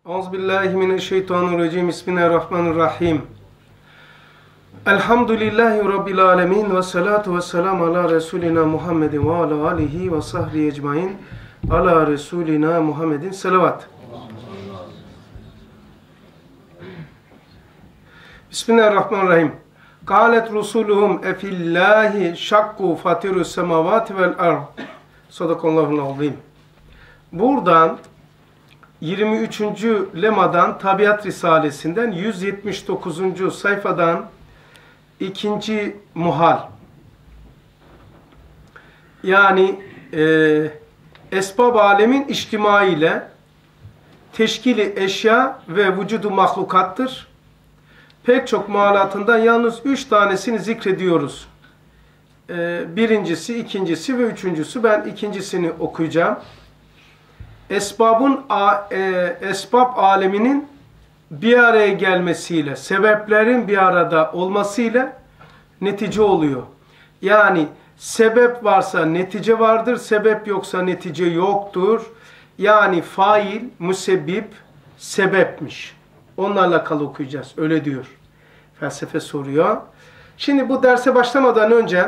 Euzubillahimineşşeytanirracim. Bismillahirrahmanirrahim. Elhamdülillahi Rabbil alemin. Ve salatu ve selamu ala Resulina Muhammedin ve ala alihi ve sahbihi ecmain. Ala Resulina Muhammedin selavat. Bismillahirrahmanirrahim. Kâlet rusuluhum efillahi şakku fatirus semavati vel ard. Sadakallahul azim. Buradan 23. lemadan Tabiat Risalesinden 179. sayfadan 2. muhal. Yani esbab alemin içtimai ile teşkili eşya ve vücudu mahlukattır. Pek çok muhalatından yalnız 3 tanesini zikrediyoruz. Birincisi, ikincisi ve üçüncüsü. Ben ikincisini okuyacağım. Esbab aleminin bir araya gelmesiyle, sebeplerin bir arada olmasıyla netice oluyor. Yani sebep varsa netice vardır, sebep yoksa netice yoktur. Yani fail, müsebbip, sebepmiş. Onlarla alakalı okuyacağız. Öyle diyor. Felsefe soruyor. Şimdi bu derse başlamadan önce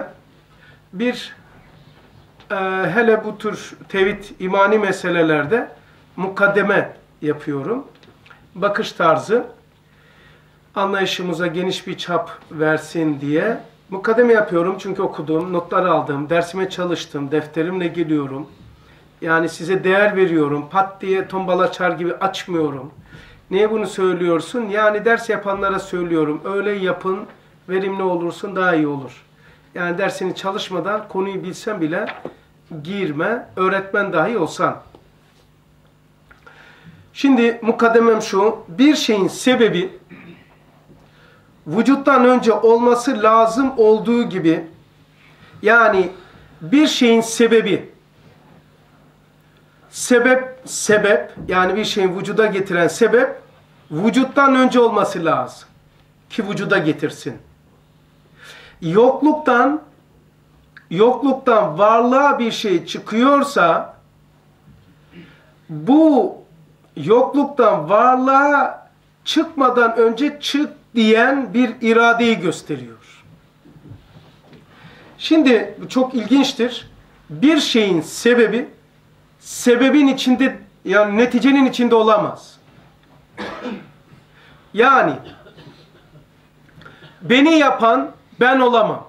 hele bu tür tevhid, imani meselelerde mukaddeme yapıyorum. Bakış tarzı anlayışımıza geniş bir çap versin diye mukaddeme yapıyorum. Çünkü okudum, notlar aldım, dersime çalıştım, defterimle geliyorum. Yani size değer veriyorum. Pat diye tombala çar gibi açmıyorum. Niye bunu söylüyorsun? Yani ders yapanlara söylüyorum. Öyle yapın, verimli olursun, daha iyi olur. Yani dersini çalışmadan konuyu bilsen bile girme, öğretmen dahi olsan. Şimdi mukaddemem şu, bir şeyin sebebi vücuttan önce olması lazım olduğu gibi, yani bir şeyin sebep yani bir şeyin vücuda getiren sebep vücuttan önce olması lazım ki vücuda getirsin. Yokluktan varlığa bir şey çıkıyorsa bu yokluktan varlığa çıkmadan önce çık diyen bir iradeyi gösteriyor. Şimdi çok ilginçtir. Bir şeyin sebebin içinde, yani neticenin içinde olamaz. Yani beni yapan ben olamam.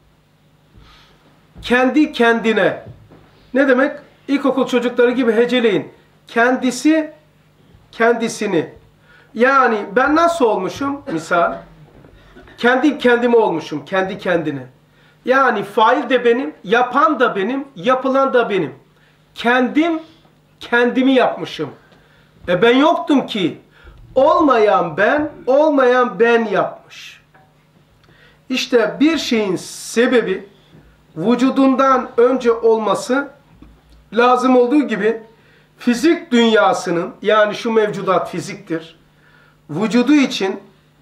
Kendi kendine. Ne demek? İlkokul çocukları gibi heceleyin. Kendisi kendisini. Yani ben nasıl olmuşum? Misal. Kendi kendime olmuşum. Kendi kendine. Yani fail de benim, yapan da benim, yapılan da benim. Kendim kendimi yapmışım. Ben yoktum ki. Olmayan ben yapmış. İşte bir şeyin sebebi vücudundan önce olması lazım olduğu gibi fizik dünyasının, yani şu mevcudat fiziktir, vücudu için,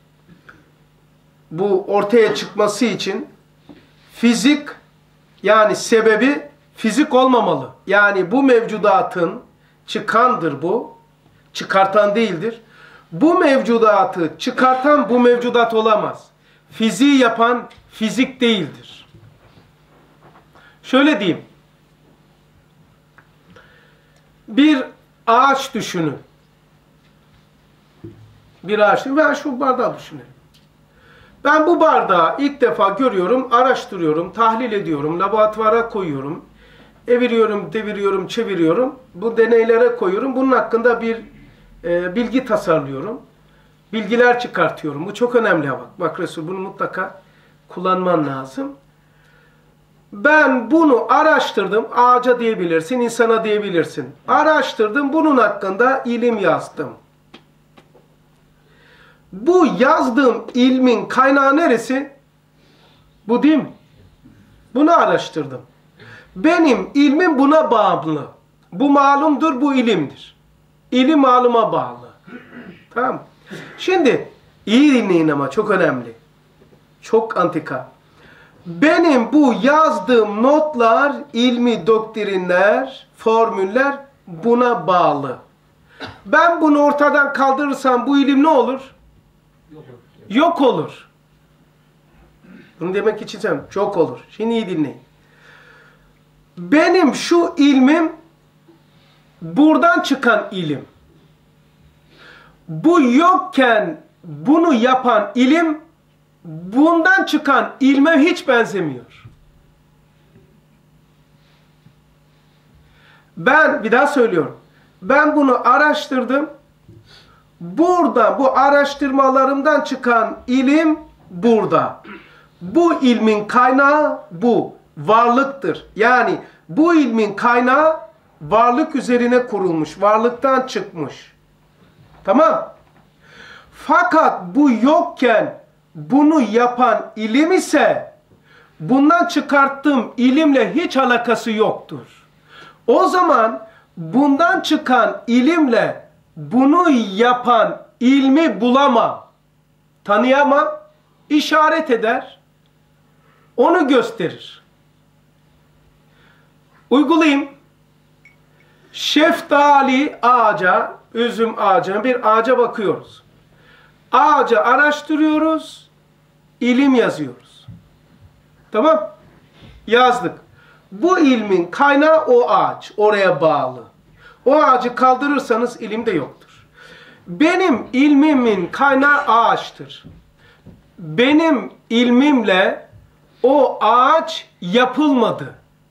bu ortaya çıkması için fizik, yani sebebi fizik olmamalı. Yani bu mevcudatın çıkandır bu, çıkartan değildir. Bu mevcudatı çıkartan bu mevcudat olamaz. Fiziği yapan fizik değildir. Şöyle diyeyim. Bir ağaç düşünün. Bir ağaç. Ben şu bardağı düşünelim. Ben bu bardağı ilk defa görüyorum, araştırıyorum, tahlil ediyorum, laboratuvara koyuyorum, eviriyorum, deviriyorum, çeviriyorum. Bu deneylere koyuyorum. Bunun hakkında bir bilgi tasarlıyorum. Bilgiler çıkartıyorum. Bu çok önemli. Bak Resul, bunu mutlaka kullanman lazım. Ben bunu araştırdım. Ağaca diyebilirsin, insana diyebilirsin. Araştırdım, bunun hakkında ilim yazdım. Bu yazdığım ilmin kaynağı neresi? Bu değil mi? Bunu araştırdım. Benim ilmim buna bağımlı. Bu malumdur, bu ilimdir. İlim maluma bağlı. Tamam. Şimdi iyi dinleyin ama çok önemli. Çok antika. Benim bu yazdığım notlar, ilmi doktrinler, formüller buna bağlı. Ben bunu ortadan kaldırırsam bu ilim ne olur? Yok olur. Bunu demek için sen çok olur. Şimdi iyi dinleyin. Benim şu ilmim buradan çıkan ilim. Bu yokken bunu yapan ilim bundan çıkan ilme hiç benzemiyor. Ben bir daha söylüyorum. Ben bunu araştırdım. Burada bu araştırmalarımdan çıkan ilim burada. Bu ilmin kaynağı bu. Varlıktır. Yani bu ilmin kaynağı varlık üzerine kurulmuş. Varlıktan çıkmış. Tamam. Fakat bu yokken bunu yapan ilim ise bundan çıkarttığım ilimle hiç alakası yoktur. O zaman bundan çıkan ilimle bunu yapan ilmi bulamam, tanıyamam, işaret eder, onu gösterir. Uygulayayım. Şeftali ağaca, üzüm ağacına, bir ağaca bakıyoruz. Ağacı araştırıyoruz, ilim yazıyoruz. Tamam? Yazdık. Bu ilmin kaynağı o ağaç, oraya bağlı. O ağacı kaldırırsanız ilim de yoktur. Benim ilmimin kaynağı ağaçtır. Benim ilmimle o ağaç yapılmadı.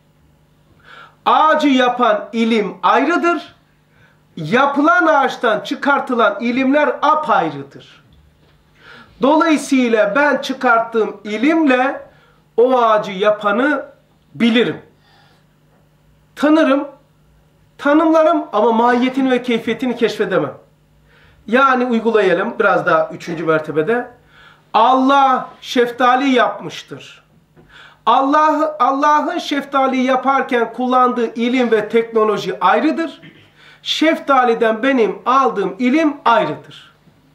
Ağacı yapan ilim ayrıdır. Yapılan ağaçtan çıkartılan ilimler apayrıdır. Dolayısıyla ben çıkarttığım ilimle o ağacı yapanı bilirim. Tanırım, tanımlarım ama mahiyetini ve keyfiyetini keşfedemem. Yani uygulayalım biraz daha 3. mertebede. Allah şeftali yapmıştır. Allah'ın şeftali yaparken kullandığı ilim ve teknoloji ayrıdır. Şeftaliden benim aldığım ilim ayrıdır.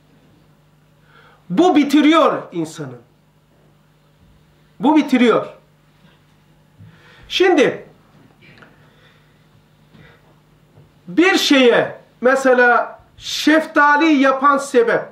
Bu bitiriyor insanı. Bu bitiriyor. Şimdi bir şeye mesela şeftali yapan sebep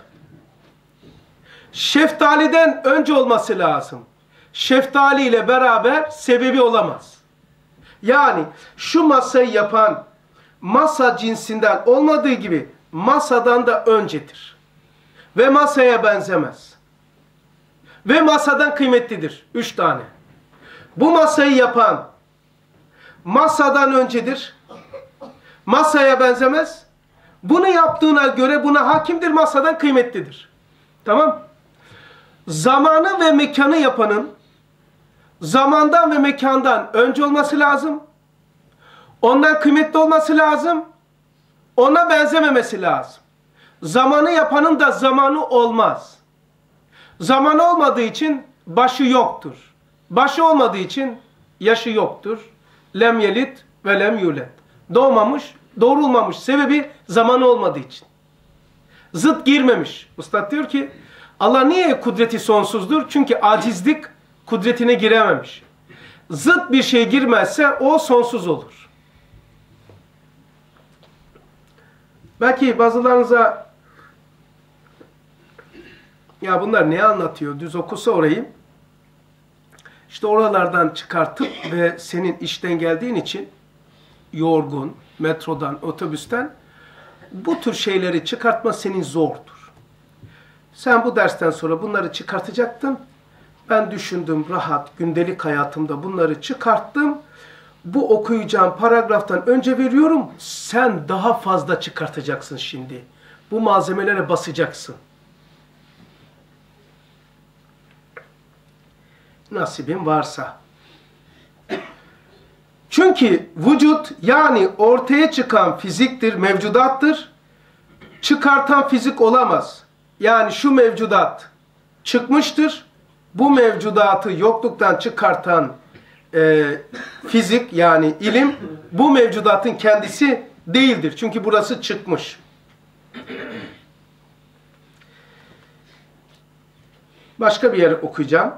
şeftaliden önce olması lazım. Şeftali ile beraber sebebi olamaz. Yani şu masayı yapan masa cinsinden olmadığı gibi masadan da öncedir. Ve masaya benzemez. Ve masadan kıymetlidir. 3 tane. Bu masayı yapan masadan öncedir. Masaya benzemez. Bunu yaptığına göre buna hakimdir, masadan kıymetlidir. Tamam? Zamanı ve mekanı yapanın zamandan ve mekandan önce olması lazım. Ondan kıymetli olması lazım. Ona benzememesi lazım. Zamanı yapanın da zamanı olmaz. Zamanı olmadığı için başı yoktur. Başı olmadığı için yaşı yoktur. Lem yelit ve lem yulet. Doğmamış, doğrulmamış. Sebebi zamanı olmadığı için. Zıt girmemiş. Üstad diyor ki Allah niye kudreti sonsuzdur? Çünkü acizlik kudretine girememiş. Zıt bir şey girmezse o sonsuz olur. Belki bazılarınıza ya bunlar ne anlatıyor? Düz okusa orayı. İşte oralardan çıkartıp ve senin işten geldiğin için yorgun, metrodan, otobüsten bu tür şeyleri çıkartma senin zordur. Sen bu dersten sonra bunları çıkartacaktın. Ben düşündüm rahat, gündelik hayatımda bunları çıkarttım. Bu okuyacağım paragraftan önce veriyorum. Sen daha fazla çıkartacaksın şimdi. Bu malzemelere basacaksın. Nasibin varsa. Çünkü vücut yani ortaya çıkan fiziktir, mevcudattır. Çıkartan fizik olamaz. Yani şu mevcudat çıkmıştır. Bu mevcudatı yokluktan çıkartan fizik yani ilim bu mevcudatın kendisi değildir. Çünkü burası çıkmış. Başka bir yere okuyacağım.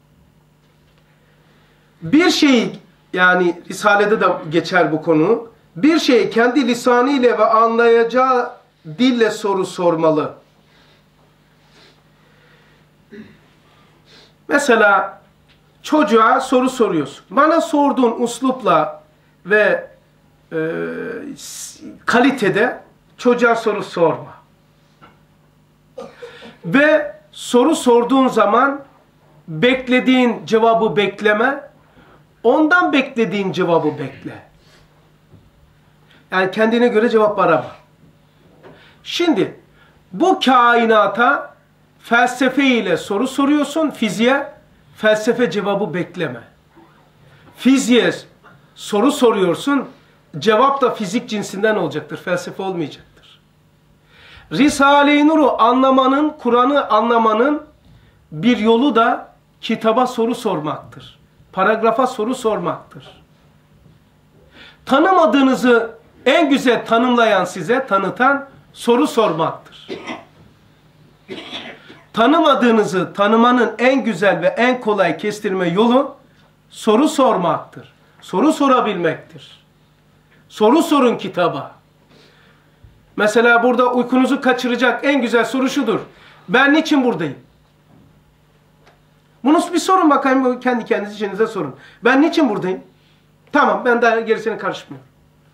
Bir şeyi yani Risale'de de geçer bu konu. Bir şeyi kendi lisanıyla ve anlayacağı dille soru sormalı. Mesela çocuğa soru soruyorsun. Bana sorduğun uslupla ve kalitede çocuğa soru sorma. Ve soru sorduğun zaman beklediğin cevabı bekleme, ondan beklediğin cevabı bekle. Yani kendine göre cevap arama. Şimdi bu kainata felsefe ile soru soruyorsun, fiziğe, felsefe cevabı bekleme. Fiziğe soru soruyorsun, cevap da fizik cinsinden olacaktır, felsefe olmayacaktır. Risale-i Nur'u anlamanın, Kur'an'ı anlamanın bir yolu da kitaba soru sormaktır. Paragrafa soru sormaktır. Tanımadığınızı en güzel tanımlayan, size tanıtan soru sormaktır. Tanımadığınızı tanımanın en güzel ve en kolay kestirme yolu soru sormaktır. Soru sorabilmektir. Soru sorun kitaba. Mesela burada uykunuzu kaçıracak en güzel soru şudur: ben niçin buradayım? Bunu bir sorun bakayım, kendi kendinize içinize sorun. Ben niçin buradayım? Tamam, ben daha gerisine karışmıyorum.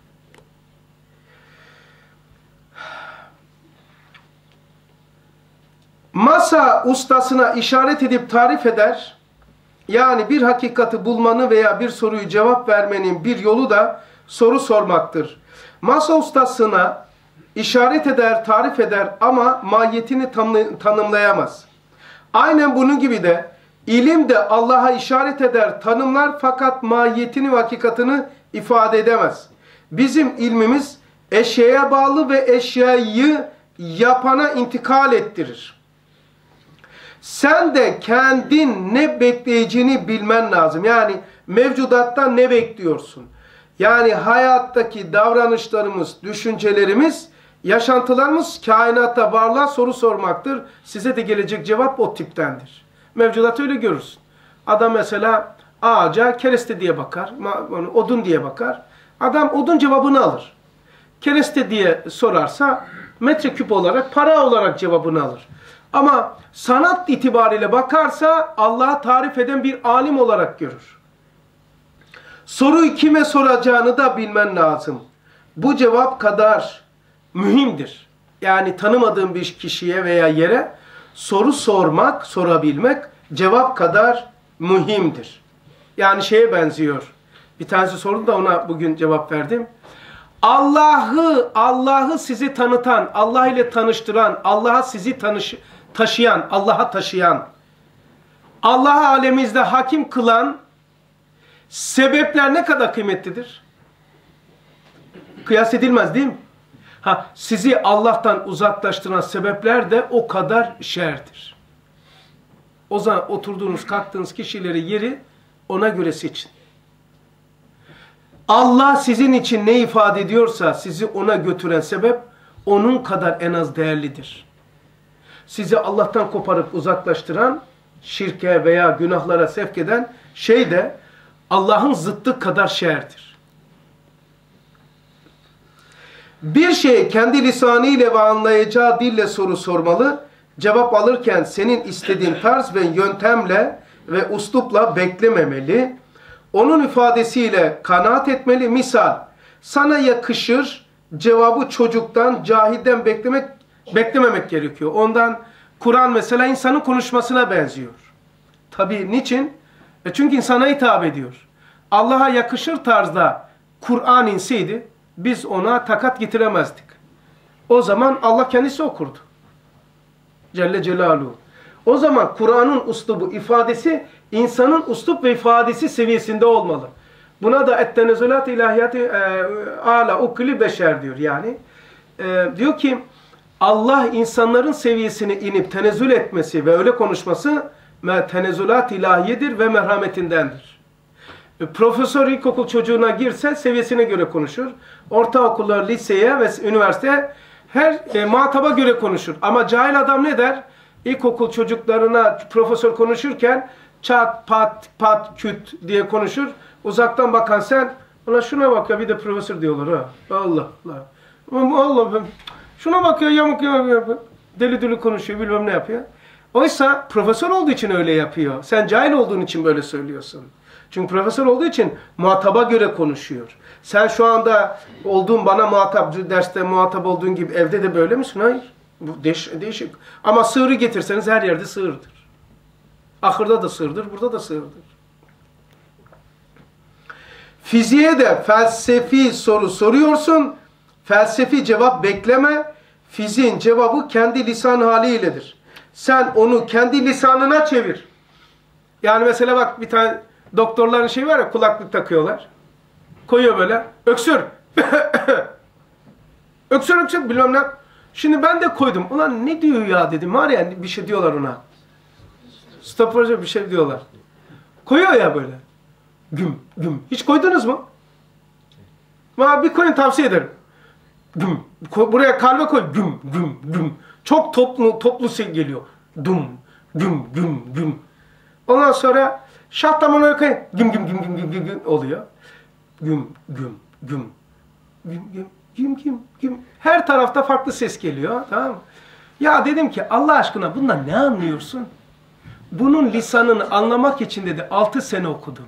Masa ustasına işaret edip tarif eder. Yani bir hakikati bulmanı veya bir soruyu cevap vermenin bir yolu da soru sormaktır. Masa ustasına işaret eder, tarif eder ama mahiyetini tanımlayamaz. Aynen bunun gibi de ilim de Allah'a işaret eder, tanımlar fakat mahiyetini ve hakikatini ifade edemez. Bizim ilmimiz eşyaya bağlı ve eşyayı yapana intikal ettirir. Sen de kendin ne bekleyeceğini bilmen lazım. Yani mevcudattan ne bekliyorsun? Yani hayattaki davranışlarımız, düşüncelerimiz, yaşantılarımız kainatta varlığa soru sormaktır. Size de gelecek cevap o tiptendir. Mevcudat öyle görürsün. Adam mesela ağaca kereste diye bakar, odun diye bakar. Adam odun cevabını alır. Kereste diye sorarsa metreküp olarak, para olarak cevabını alır. Ama sanat itibariyle bakarsa Allah'ı tarif eden bir alim olarak görür. Soruyu kime soracağını da bilmen lazım. Bu cevap kadar mühimdir. Yani tanımadığın bir kişiye veya yere soru sormak, sorabilmek cevap kadar mühimdir. Yani şeye benziyor. Bir tanesi sordu da ona bugün cevap verdim. Allah'ı sizi tanıtan, Allah ile tanıştıran, Allah'a sizi taşıyan, Allah'a taşıyan, Allah'ı alemimizde hakim kılan sebepler ne kadar kıymetlidir? Kıyas edilmez değil mi? Sizi Allah'tan uzaklaştıran sebepler de o kadar şerdir. O zaman oturduğunuz, kalktığınız kişileri, yeri ona göre seçin. Allah sizin için ne ifade ediyorsa sizi ona götüren sebep onun kadar en az değerlidir. Sizi Allah'tan koparıp uzaklaştıran, şirke veya günahlara sevk eden şey de Allah'ın zıttı kadar şerdir. Bir şey kendi lisanıyla ve anlayacağı dille soru sormalı. Cevap alırken senin istediğin tarz ve yöntemle ve uslupla beklememeli. Onun ifadesiyle kanaat etmeli. Misal, sana yakışır cevabı çocuktan, cahilden beklememek gerekiyor. Ondan Kur'an mesela insanın konuşmasına benziyor. Tabii niçin? Çünkü insana hitap ediyor. Allah'a yakışır tarzda Kur'an inseydi biz ona takat getiremezdik. O zaman Allah kendisi okurdu. Celle Celaluhu. O zaman Kur'an'ın uslubu, ifadesi insanın uslup ve ifadesi seviyesinde olmalı. Buna da ettenezzülat ilahiyatı ala ukli beşer diyor. Yani diyor ki Allah insanların seviyesine inip tenezzül etmesi ve öyle konuşması tenezzülat ilahiyedir ve merhametindendir. Profesör ilkokul çocuğuna girse seviyesine göre konuşur. Ortaokullar, liseye ve üniversiteye her muhataba göre konuşur. Ama cahil adam ne der? İlkokul çocuklarına profesör konuşurken çat, pat, pat, küt diye konuşur. Uzaktan bakan sen Ulan şuna bak ya, bir de profesör diyorlar ha. Allah Allah. Allah, şuna bak ya, yamuk yamuk. Deli deli konuşuyor, bilmem ne yapıyor. Oysa profesör olduğu için öyle yapıyor. Sen cahil olduğun için böyle söylüyorsun. Çünkü profesör olduğu için muhataba göre konuşuyor. Sen şu anda olduğun bana muhatap, derste muhatap olduğun gibi evde de böyle misin? Hayır. Bu değişik. Ama sığırı getirseniz her yerde sığırdır. Ahırda da sığırdır, burada da sığırdır. Fiziğe de felsefi soru soruyorsun. Felsefi cevap bekleme. Fiziğin cevabı kendi lisan haliyledir. Sen onu kendi lisanına çevir. Yani mesela bak, bir tane doktorların şey var ya, kulaklık takıyorlar. Koyuyor böyle. Öksür. Öksür öksür bilmem ne. Şimdi ben de koydum. Ulan ne diyor ya dedim. Var ya bir şey diyorlar ona. Stopajı bir şey diyorlar. Koyuyor ya böyle. Güm güm. Hiç koydunuz mu? Ama bir koyun, tavsiye ederim. Güm. Buraya kalbe koy. Güm güm güm. Çok toplu ses geliyor. Dum güm güm güm. Ondan sonra şahtamını koyun. Güm güm güm güm güm güm güm oluyor. Güm güm güm. Güm güm güm güm güm. Her tarafta farklı ses geliyor. Tamam mı? Ya dedim ki Allah aşkına bundan ne anlıyorsun? Bunun lisanını anlamak için dedi 6 sene okudum.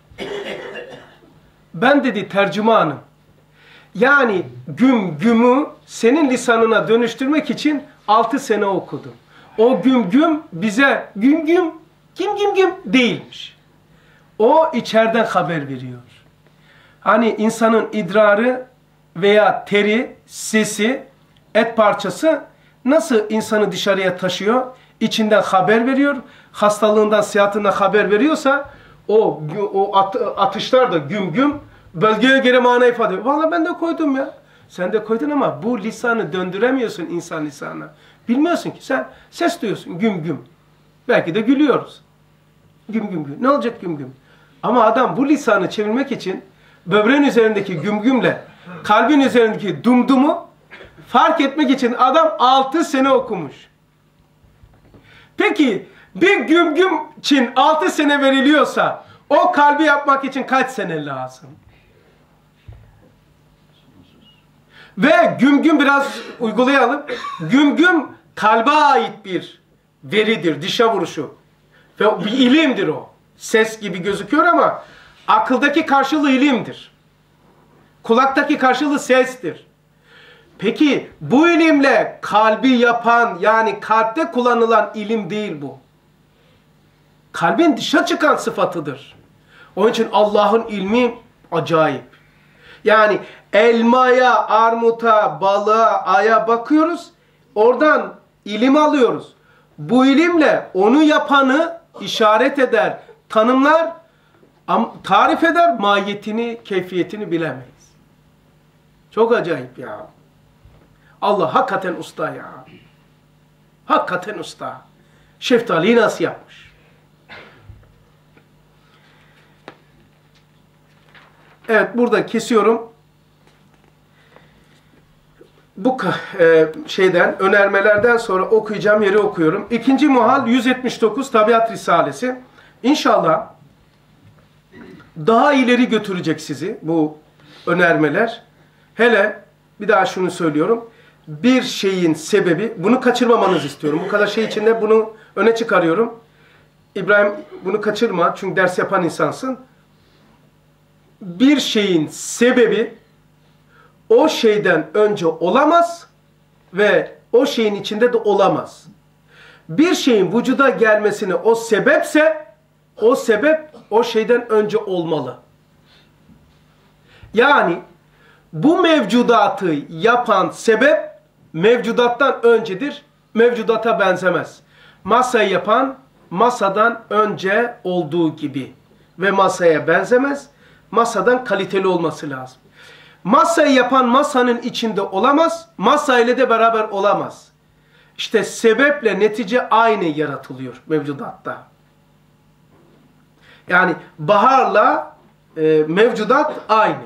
Ben dedi tercümanım. Yani güm gümü senin lisanına dönüştürmek için 6 sene okudum. O güm güm bize güm güm güm güm güm değilmiş. O içeriden haber veriyor. Hani insanın idrarı veya teri, sesi, et parçası nasıl insanı dışarıya taşıyor? İçinden haber veriyor. Hastalığından, sıhhatinden haber veriyorsa o atışlar da güm güm bölgeye göre mana ifade ediyor. Vallahi ben de koydum ya. Sen de koydun ama bu lisanı döndüremiyorsun insan lisanına. Bilmiyorsun ki, sen ses duyuyorsun güm güm. Belki de gülüyoruz. Güm güm güm. Ne olacak güm güm? Ama adam bu lisanı çevirmek için böbreğin üzerindeki güm gümle kalbin üzerindeki dumdumu fark etmek için adam 6 sene okumuş. Peki bir güm güm için 6 sene veriliyorsa o kalbi yapmak için kaç sene lazım? Ve güm güm biraz uygulayalım. Güm güm kalbe ait bir veridir, dişe vuruşu. Ve bir ilimdir o. Ses gibi gözüküyor ama akıldaki karşılığı ilimdir. Kulaktaki karşılığı sestir. Peki bu ilimle kalbi yapan, yani kalpte kullanılan ilim değil bu. Kalbin dışa çıkan sıfatıdır. Onun için Allah'ın ilmi acayip. Yani elmaya, armuta, balığa, aya bakıyoruz. Oradan ilim alıyoruz. Bu ilimle onu yapanı işaret eder, tanımlar, tarif eder, mahiyetini, keyfiyetini bilemeyiz. Çok acayip ya. Allah hakikaten usta ya. Hakikaten usta. Şeftaliyi nasıl yapmış? Evet, burada kesiyorum. Bu önermelerden sonra okuyacağım yeri okuyorum. İkinci muhal 179 Tabiat Risalesi. İnşallah daha ileri götürecek sizi bu önermeler. Hele bir daha şunu söylüyorum. Bir şeyin sebebi, bunu kaçırmamanızı istiyorum. Bu kadar şey içinde bunu öne çıkarıyorum. İbrahim, bunu kaçırma çünkü ders yapan insansın. Bir şeyin sebebi o şeyden önce olamaz ve o şeyin içinde de olamaz. Bir şeyin vücuda gelmesine o sebepse, o sebep o şeyden önce olmalı. Yani bu mevcudatı yapan sebep mevcudattan öncedir, mevcudata benzemez. Masayı yapan masadan önce olduğu gibi ve masaya benzemez, masadan kaliteli olması lazım. Masayı yapan masanın içinde olamaz, masayla de beraber olamaz. İşte sebeple netice aynı yaratılıyor mevcudatta. Yani baharla mevcudat aynı.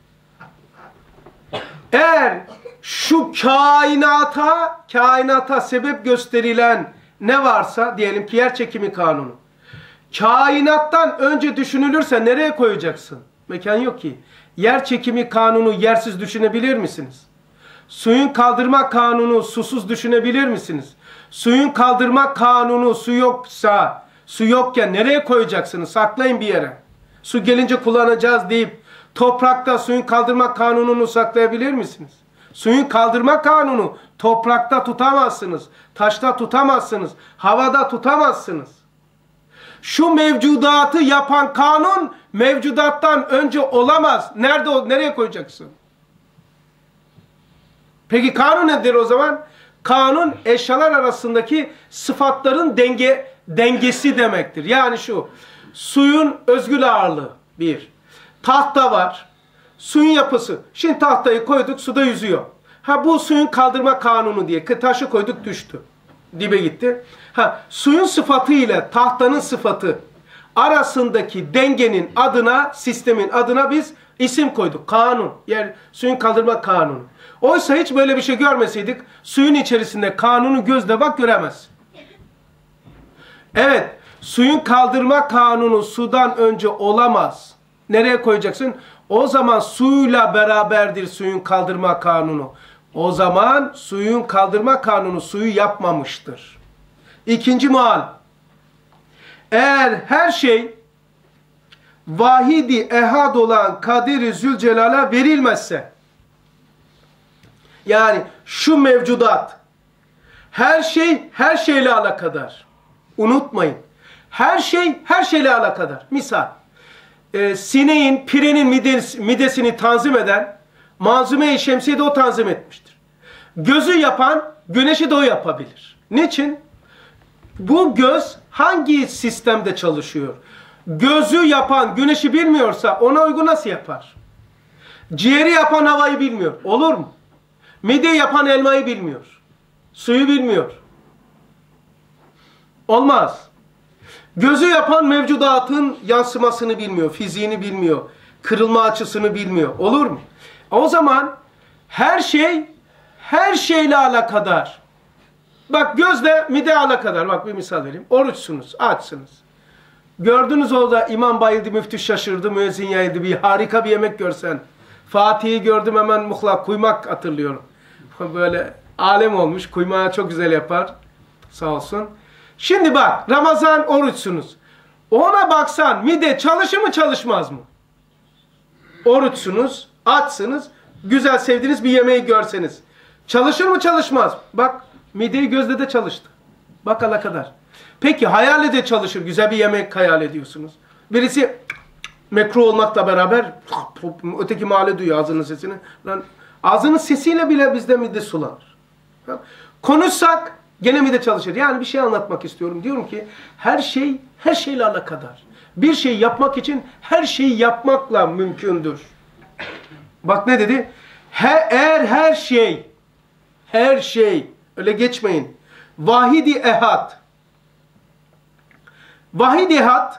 Eğer şu kainata sebep gösterilen ne varsa, diyelim ki yer çekimi kanunu. Kainattan önce düşünülürse nereye koyacaksın? Mekan yok ki. Yer çekimi kanunu yersiz düşünebilir misiniz? Suyun kaldırma kanunu susuz düşünebilir misiniz? Suyun kaldırma kanunu su yoksa, su yokken nereye koyacaksınız? Saklayın bir yere. Su gelince kullanacağız deyip toprakta suyun kaldırma kanununu saklayabilir misiniz? Suyun kaldırma kanunu toprakta tutamazsınız. Taşta tutamazsınız. Havada tutamazsınız. Şu mevcudatı yapan kanun mevcudattan önce olamaz. Nereye koyacaksın? Peki kanun nedir o zaman? Kanun eşyalar arasındaki sıfatların dengesi demektir. Yani şu, suyun özgül ağırlığı bir. Tahta var. Suyun yapısı. Şimdi tahtayı koyduk, suda yüzüyor. Ha, bu suyun kaldırma kanunu diye. Taşı koyduk, düştü. Dibe gitti. Ha, suyun sıfatı ile tahtanın sıfatı arasındaki dengenin adına, sistemin adına biz isim koyduk. Kanun. Yani suyun kaldırma kanunu. Oysa hiç böyle bir şey görmeseydik, suyun içerisinde kanunu gözle bak göremez. Evet, suyun kaldırma kanunu sudan önce olamaz. Nereye koyacaksın? O zaman suyla beraberdir suyun kaldırma kanunu. O zaman suyun kaldırma kanunu suyu yapmamıştır. İkinci mual. Eğer her şey vahidi ehad olan Kadir-i Zülcelal'a verilmezse, yani şu mevcudat, her şey her şeyle alakadar. Unutmayın. Her şey her şeyle alakadar. Misal, sineğin, pirenin midesini tanzim eden Manzume-i Şemsiye de o tanzim etmiştir. Gözü yapan güneşi de o yapabilir. Niçin? Bu göz hangi sistemde çalışıyor? Gözü yapan güneşi bilmiyorsa ona uygun nasıl yapar? Ciğeri yapan havayı bilmiyor. Olur mu? Mideyi yapan elmayı bilmiyor. Suyu bilmiyor. Olmaz. Gözü yapan mevcudatın yansımasını bilmiyor. Fiziğini bilmiyor. Kırılma açısını bilmiyor. Olur mu? O zaman her şey her şeyle alakadar. Bak gözle mide alakadar. Bak bir misal vereyim. Oruçsunuz, açsınız. Gördünüz orada imam bayıldı, müftü şaşırdı, müezzin yayıldı. Bir harika bir yemek görsen. Fatih'i gördüm hemen muhlak, kuymak hatırlıyorum. Böyle alem olmuş. Kuymağı çok güzel yapar. Sağ olsun. Şimdi bak, Ramazan oruçsunuz. Ona baksan mide çalışır mı çalışmaz mı? Oruçsunuz, açsınız, güzel sevdiğiniz bir yemeği görseniz. Çalışır mı çalışmaz mı? Bak, mideyi gözle de çalıştı. Bak ala kadar. Peki hayalle de çalışır, güzel bir yemek hayal ediyorsunuz. Birisi mekruh olmakla beraber öteki mahalle duyuyor ağzının sesini. Lan, ağzının sesiyle bile bizde mide sulanır. Konuşsak gene mide çalışır. Yani bir şey anlatmak istiyorum. Diyorum ki her şey her şeyle alakadar. Bir şey yapmak için her şeyi yapmakla mümkündür. Bak ne dedi? Eğer her şey öyle geçmeyin. Vahidi ehad. Vahidi ehad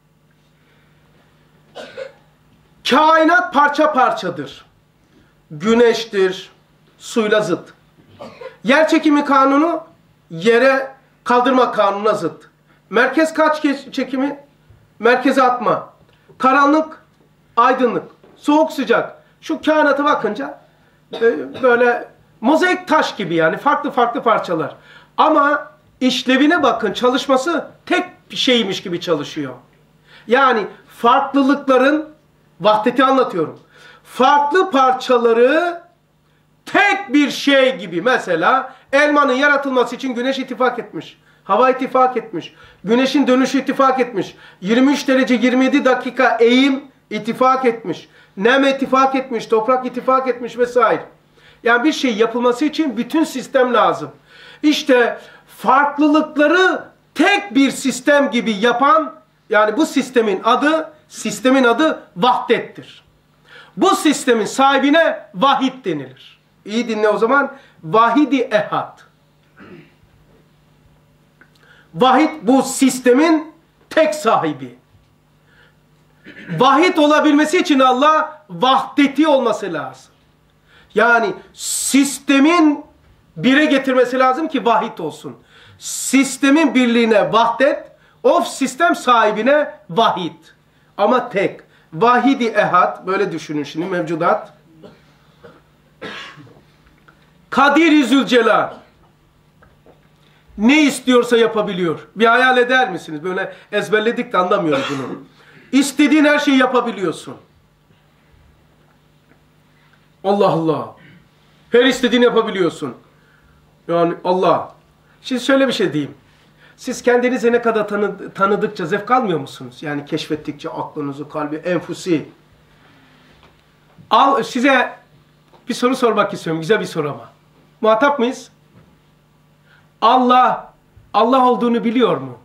kainat parça parçadır. Güneştir, suyla zıt. Yer çekimi kanunu yere kaldırma kanununa zıt. Merkez kaç çekimi? Merkeze atma. Karanlık, aydınlık, soğuk sıcak. Şu kainata bakınca böyle mozaik taş gibi yani farklı farklı parçalar. Ama işlevine bakın, çalışması tek bir şeymiş gibi çalışıyor. Yani farklılıkların vahdeti anlatıyorum. Farklı parçaları tek bir şey gibi. Mesela elmanın yaratılması için güneş ittifak etmiş. Hava ittifak etmiş. Güneşin dönüşü ittifak etmiş. 23 derece 27 dakika eğim ittifak etmiş. Nem ittifak etmiş. Toprak ittifak etmiş vesaire. Yani bir şey yapılması için bütün sistem lazım. İşte farklılıkları tek bir sistem gibi yapan, yani bu sistemin adı vahdettir. Bu sistemin sahibine vahid denilir. İyi dinle o zaman. Vahidi ehad. Vahid bu sistemin tek sahibi. Vahid olabilmesi için Allah vahdeti olması lazım. Yani sistemin bire getirmesi lazım ki vahid olsun. Sistemin birliğine vahdet, o sistem sahibine vahid. Ama tek. Vahidi ehad, böyle düşünün şimdi mevcudat. Kadir-i Zülcelal. Ne istiyorsa yapabiliyor. Bir hayal eder misiniz? Böyle ezberledik de anlamıyoruz bunu. İstediğin her şeyi yapabiliyorsun. Allah Allah. Her istediğini yapabiliyorsun. Yani Allah. Şimdi şöyle bir şey diyeyim. Siz kendinizi ne kadar tanıdıkça zevk almıyor musunuz? Yani keşfettikçe aklınızı, kalbi, enfusi. Size bir soru sormak istiyorum. Güzel bir soru ama. Muhatap mıyız? Allah olduğunu biliyor mu?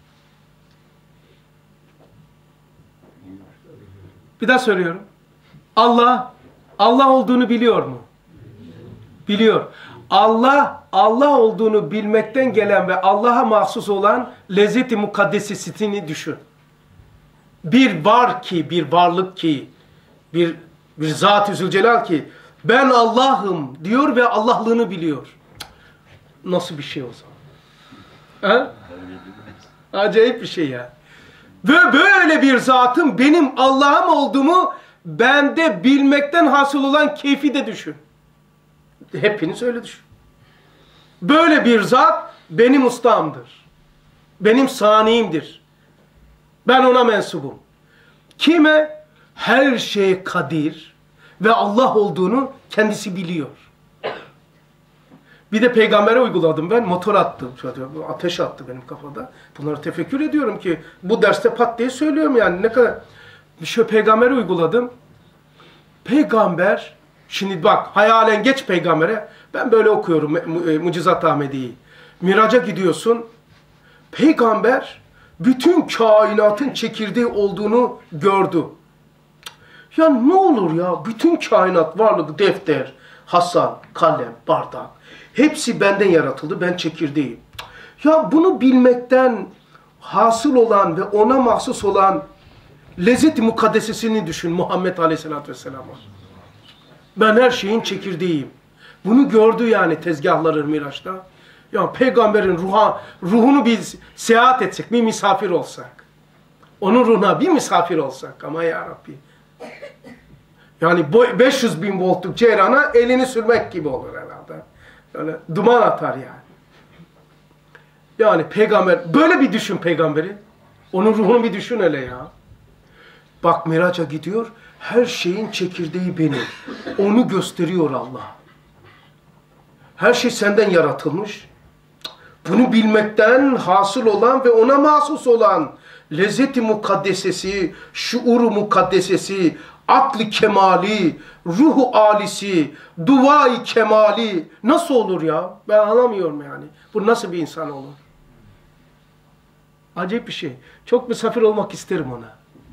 Bir daha soruyorum. Allah olduğunu biliyor mu? Biliyor. Allah olduğunu bilmekten gelen ve Allah'a mahsus olan lezzet-i mukaddesesini düşün. Bir var ki, bir varlık ki, bir Zat-ı Zülcelal ki ben Allah'ım diyor ve Allah'lığını biliyor. Nasıl bir şey o zaman? Ha? Acayip bir şey ya. Ve böyle bir zatın benim Allah'ım olduğumu bende bilmekten hasıl olan keyfi de düşün. Hepiniz öyle düşün. Böyle bir zat benim ustamdır. Benim saniyimdir. Ben ona mensubum. Kime? Her şey kadir ve Allah olduğunu kendisi biliyor. Bir de peygambere uyguladım ben. Motor attım. Ateş attı benim kafada. Bunları tefekkür ediyorum ki bu derste pat diye söylüyorum yani. Ne kadar. Şöyle peygambere uyguladım. Peygamber, şimdi bak hayalen geç peygambere. Ben böyle okuyorum Mucizat Ahmedi'yi. Miraca gidiyorsun. Peygamber bütün kainatın çekirdeği olduğunu gördü. Ya ne olur ya, bütün kainat varlık, defter, Hasan, kalem, bardak hepsi benden yaratıldı, ben çekirdeğim. Ya bunu bilmekten hasıl olan ve ona mahsus olan lezzet-i mukaddesesini düşün Muhammed Aleyhisselatü Vesselam'a. Ben her şeyin çekirdeğiyim. Bunu gördü yani tezgahları Miraç'ta. Ya peygamberin ruhunu biz seyahat etsek, bir misafir olsak. Onun ruhuna bir misafir olsak ama ya Rabbi. Yani 500 bin voltluk ceyrana elini sürmek gibi olur herhalde. Öyle duman atar yani. Yani peygamber, böyle bir düşün peygamberi. Onun ruhunu bir düşün hele ya. Bak Miraç'a gidiyor, her şeyin çekirdeği benim. Onu gösteriyor Allah. Her şey senden yaratılmış. Bunu bilmekten hasıl olan ve ona mahsus olan lezzet-i mukaddesesi, şuur-u mukaddesesi, aklı kemali, ruhu alisi, dua-i kemali nasıl olur ya? Ben anlamıyorum yani. Bu nasıl bir insan olur? Acayip bir şey. Çok misafir olmak isterim ona.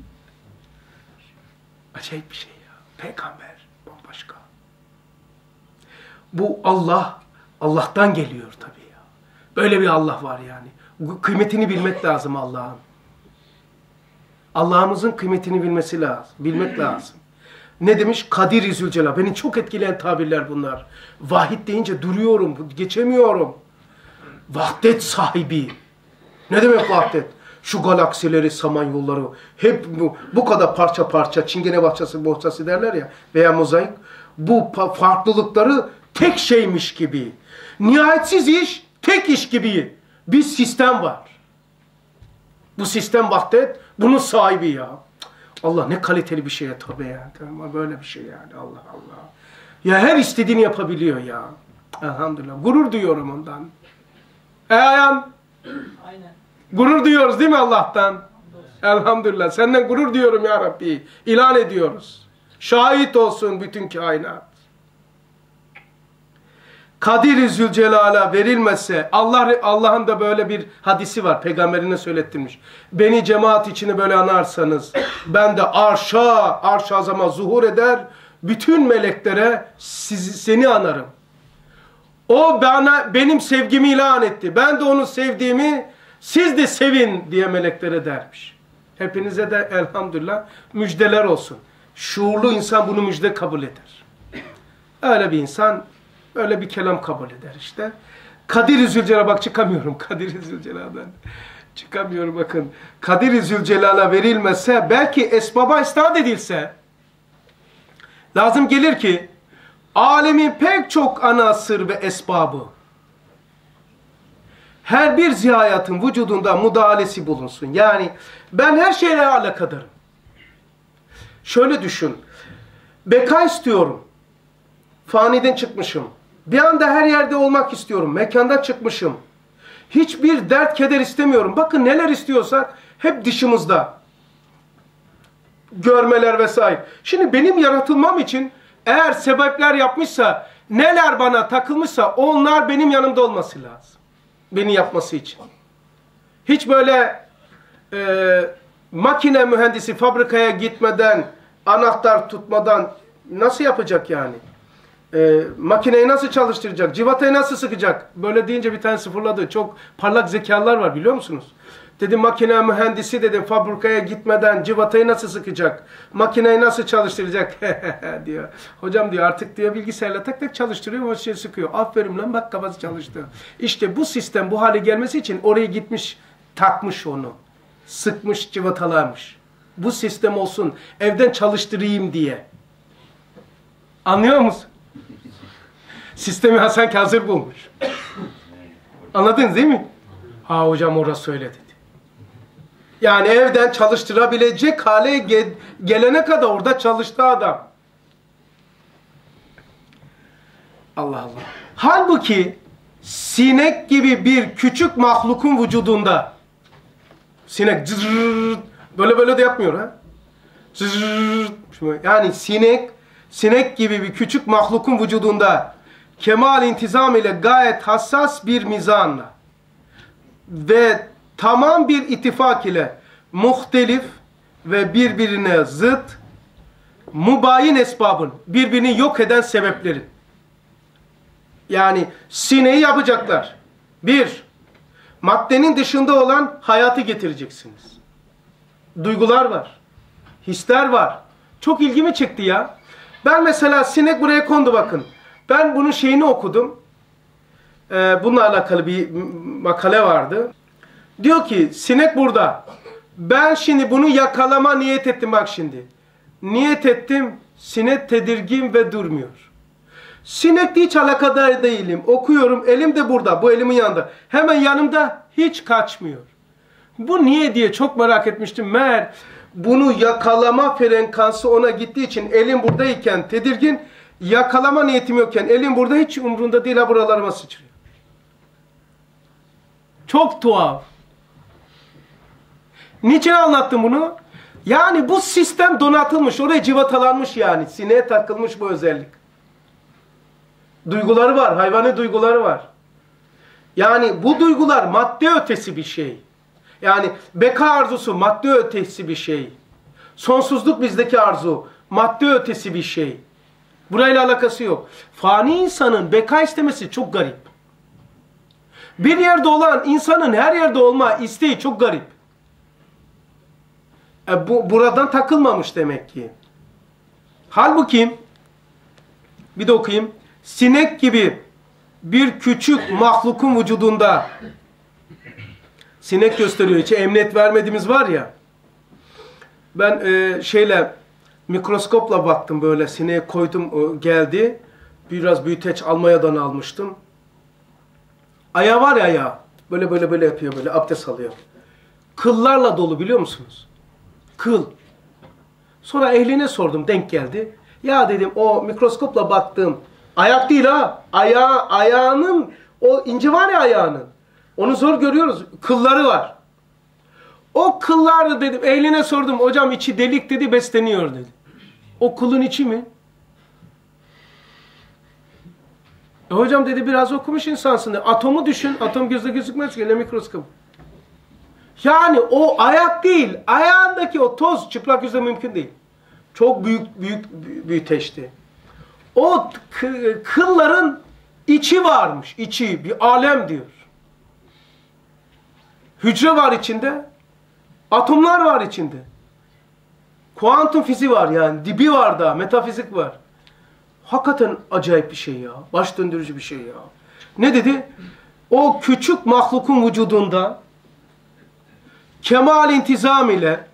Acayip bir şey ya. Peygamber bambaşka. Bu Allah'tan geliyor tabii ya. Böyle bir Allah var yani. Kıymetini bilmek lazım Allah'ın. Allah'ımızın kıymetini bilmesi lazım. Bilmek lazım. Ne demiş? Kadir-i Zülcelal. Beni çok etkileyen tabirler bunlar. Vahid deyince duruyorum, geçemiyorum. Vahdet sahibi. Ne demek vahdet? Şu galaksileri, samanyolları, hep bu kadar parça parça, çingene bohçası derler ya, veya mozaik, bu farklılıkları tek şeymiş gibi. Nihayetsiz iş, tek iş gibi bir sistem var. Bu sistem vahdet, bunun sahibi ya. Allah ne kaliteli bir şeye tabi ya. Tamam, böyle bir şey yani. Allah Allah. Ya her istediğini yapabiliyor ya. Elhamdülillah. Gurur duyuyorum ondan. Ayağım. Aynen. Gurur duyuyoruz değil mi Allah'tan? Elhamdülillah. Senden gurur diyorum ya Rabbi. İlan ediyoruz. Şahit olsun bütün kainat. Kadir-i Zülcelal'a verilmezse, Allah'ın da böyle bir hadisi var. Peygamberine söylettirmiş. Beni cemaat içini böyle anarsanız, ben de arş-ı azama zuhur eder, bütün meleklere seni anarım. O benim sevgimi ilan etti. Ben de onu sevdiğimi, siz de sevin diye meleklere dermiş. Hepinize de elhamdülillah müjdeler olsun. Şuurlu insan bunu müjde kabul eder. Öyle bir insan öyle bir kelam kabul eder işte. Kadir-i Zülcelal'a bak çıkamıyorum Kadir-i Zülcelal'dan. Çıkamıyorum bakın. Kadir-i Zülcelal'a verilmese, belki esbaba isnat edilse, lazım gelir ki alemin pek çok ana sır ve esbabı, her bir zihayatın vücudunda müdahalesi bulunsun. Yani ben her şeyle alakadarım. Şöyle düşün. Beka istiyorum. Faniden çıkmışım. Bir anda her yerde olmak istiyorum. Mekandan çıkmışım. Hiçbir dert, keder istemiyorum. Bakın neler istiyorsak hep dışımızda. Görmeler vesaire. Şimdi benim yaratılmam için eğer sebepler yapmışsa, neler bana takılmışsa onlar benim yanımda olması lazım. Beni yapması için. Hiç böyle makine mühendisi fabrikaya gitmeden, anahtar tutmadan nasıl yapacak yani? Makineyi nasıl çalıştıracak? Civatayı nasıl sıkacak? Böyle deyince bir tane sıfırladı. Çok parlak zekalar var biliyor musunuz? Dedim makine mühendisi dedim fabrikaya gitmeden civatayı nasıl sıkacak? Makineyi nasıl çalıştıracak? diyor. Hocam diyor artık diyor bilgisayarla tak tak çalıştırıyor o şey sıkıyor. Aferin lan bak kafası çalıştı. İşte bu sistem bu hale gelmesi için oraya gitmiş takmış onu. Sıkmış civatalarmış. Bu sistem olsun evden çalıştırayım diye. Anlıyor musun? Sistemi Hasan Kazır bulmuş. Anladınız değil mi? Ha hocam orası öyle dedi. Yani evden çalıştırabilecek hale gelene kadar orada çalıştı adam. Allah Allah. Halbuki sinek gibi bir küçük mahlukun vücudunda sinek zırrrt, böyle de yapmıyor ha. Zırrrt, yani sinek gibi bir küçük mahlukun vücudunda kemal intizam ile gayet hassas bir mizanla ve tamam bir ittifak ile muhtelif ve birbirine zıt mubayin esbabın, birbirini yok eden sebeplerin. Yani sineği yapacaklar. Bir, maddenin dışında olan hayatı getireceksiniz. Duygular var. Hisler var. Çok ilgimi çekti ya. Ben mesela sinek buraya kondu bakın. Ben bunun şeyini okudum. Bununla alakalı bir makale vardı. Diyor ki sinek burada. Ben şimdi bunu yakalama niyet ettim bak şimdi. Niyet ettim. Sinek tedirgin ve durmuyor. Sinekle hiç alakadar değilim. Okuyorum. Elim de burada. Bu elimin yanında. Hemen yanımda hiç kaçmıyor. Bu niye diye çok merak etmiştim. Meğer bunu yakalama frekansı ona gittiği için elim buradayken tedirgin, yakalama niyetim yokken elim burada hiç umrunda değil ha buralarıma sıçrıyor. Çok tuhaf. Niçin anlattım bunu? Yani bu sistem donatılmış, oraya civatalanmış yani. Sineğe takılmış bu özellik. Duyguları var, hayvani duyguları var. Yani bu duygular madde ötesi bir şey. Yani beka arzusu madde ötesi bir şey. Sonsuzluk bizdeki arzu madde ötesi bir şey. Burayla alakası yok. Fani insanın beka istemesi çok garip. Bir yerde olan insanın her yerde olma isteği çok garip. Buradan takılmamış demek ki. Halbuki bir de okuyayım. Sinek gibi bir küçük mahlukun vücudunda sinek gösteriyor. Hiç emniyet vermediğimiz var ya. Ben mikroskopla baktım böyle sineğe koydum geldi. Biraz büyüteç Almanya'dan almıştım. Ayağı var ya ayağı. Böyle yapıyor böyle abdest alıyor. Kıllarla dolu biliyor musunuz? Kıl. Sonra ehline sordum denk geldi. Ya dedim o mikroskopla baktığım ayak değil ha. Ayağının o ince var ya ayağının. Onu zor görüyoruz. Kılları var. O kıllar dedim ehline sordum. Hocam içi delik dedi besleniyor dedi. O kılın içi mi? Hocam dedi biraz okumuş insansın dedi. Atomu düşün. Atom gözle gözükmez ki. Ne mikroskop. Yani o ayak değil. Ayağındaki o toz çıplak gözle mümkün değil. Çok büyüteçti. O kılların içi varmış. İçi bir alem diyor. Hücre var içinde. Atomlar var içinde. Kuantum fiziği var yani. Dibi var da. Metafizik var. Hakikaten acayip bir şey ya. Baş döndürücü bir şey ya. Ne dedi? O küçük mahlukun vücudunda kemal intizam ile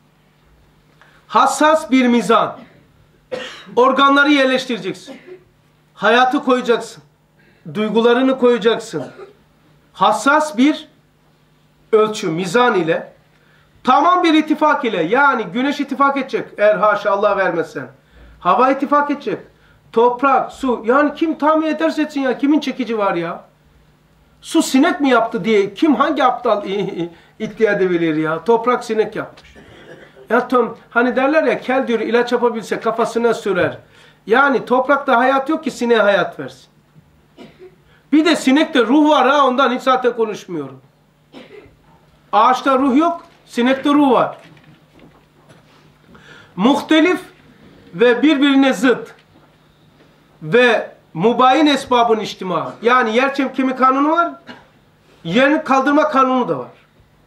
hassas bir mizan, organları yerleştireceksin. Hayatı koyacaksın. Duygularını koyacaksın. Hassas bir ölçü, mizan ile, tamam bir ittifak ile, yani güneş ittifak edecek, eğer haşa Allah vermezsen. Hava ittifak edecek. Toprak, su, yani kim tahmin ederse etsin ya, kimin çekici var ya? Su sinek mi yaptı diye kim, hangi aptal iddia edebilir ya? Toprak sinek yapmış. Ya hani derler ya, kel diyor ilaç yapabilse kafasına sürer. Yani toprakta hayat yok ki sineğe hayat versin. Bir de sinekte ruh var ha, ondan hiç zaten konuşmuyorum. Ağaçta ruh yok, sinekte ruh var. Muhtelif ve birbirine zıt ve mubayin esbabın içtima. Yani yer çekimi kanunu var, yerini kaldırma kanunu da var.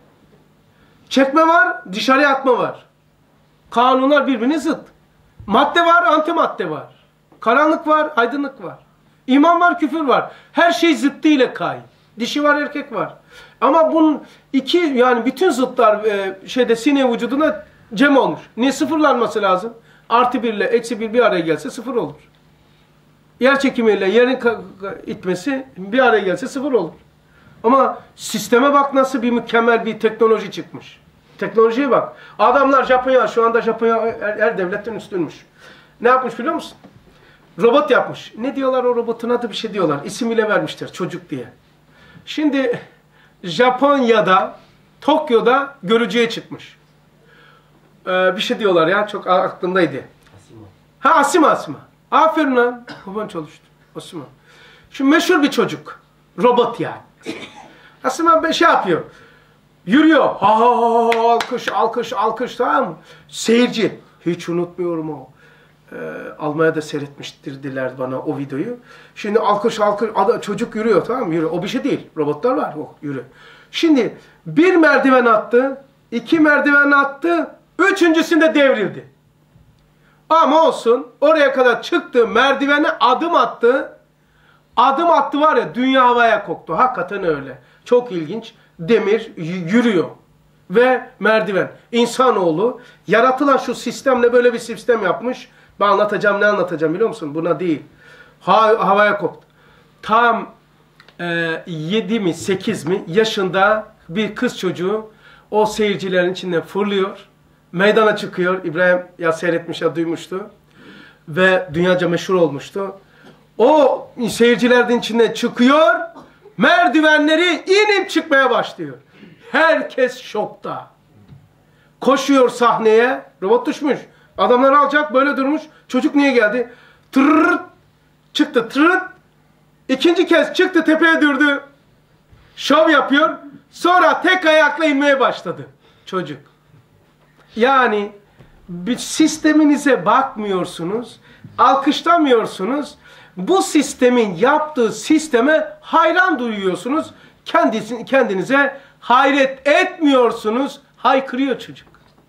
Çekme var, dışarıya atma var. Kanunlar birbirine zıt. Madde var, antimadde var. Karanlık var, aydınlık var. İman var, küfür var. Her şey zıttıyla kaim. Dişi var, erkek var. Ama bunun iki, yani bütün zıtlar sineğin vücuduna cem olmuş. Niye? Sıfırlanması lazım. Artı 1 ile eksi 1 bir araya gelse sıfır olur. Yer çekimiyle yerin itmesi bir araya gelse sıfır olur. Ama sisteme bak, nasıl bir mükemmel bir teknoloji çıkmış. Teknolojiye bak. Adamlar Japonya, şu anda Japonya her devletten üstünmüş. Ne yapmış biliyor musun? Robot yapmış. Ne diyorlar o robotun adı, bir şey diyorlar. İsim bile vermişler, çocuk diye. Şimdi Japonya'da, Tokyo'da görücüye çıkmış. Bir şey diyorlar ya, çok aklımdaydı. Asima. Aferin lan. Baban çalıştı. Asima. Şu meşhur bir çocuk. Robot yani. Asima bir şey yapıyor. Yürüyor. Alkış, tamam mı? Seyirci. Hiç unutmuyorum o. Almanya'da seyretmiştirdiler bana o videoyu. Şimdi alkış, çocuk yürüyor, tamam mı? Yürüyor. O bir şey değil. Robotlar var. Yürü. Şimdi bir merdiven attı, 2 merdiven attı, 3.'sünde devrildi. Ama olsun, oraya kadar çıktı, merdivene adım attı. Adım attı var ya, dünya havaya koktu. Hakikaten öyle. Çok ilginç. Demir yürüyor. Ve merdiven. İnsanoğlu yaratılan şu sistemle böyle bir sistem yapmış. Ben anlatacağım, ne anlatacağım biliyor musun? Buna değil. Havaya koptu. Tam 7 mi 8 mi yaşında bir kız çocuğu o seyircilerin içinden fırlıyor. Meydana çıkıyor. İbrahim ya seyretmiş ya duymuştu. Ve dünyaca meşhur olmuştu. O seyircilerin içinden çıkıyor. Merdivenleri inip çıkmaya başlıyor. Herkes şokta. Koşuyor sahneye. Robot düşmüş. Adamları alacak, böyle durmuş. Çocuk niye geldi? Tırrrt. Çıktı tırrrt. İkinci kez çıktı, tepeye dürdü. Şov yapıyor. Sonra tek ayakla inmeye başladı çocuk. Yani bir sisteminize bakmıyorsunuz. Alkışlamıyorsunuz. Bu sistemin yaptığı sisteme hayran duyuyorsunuz. Kendinize hayret etmiyorsunuz. Haykırıyor çocuk.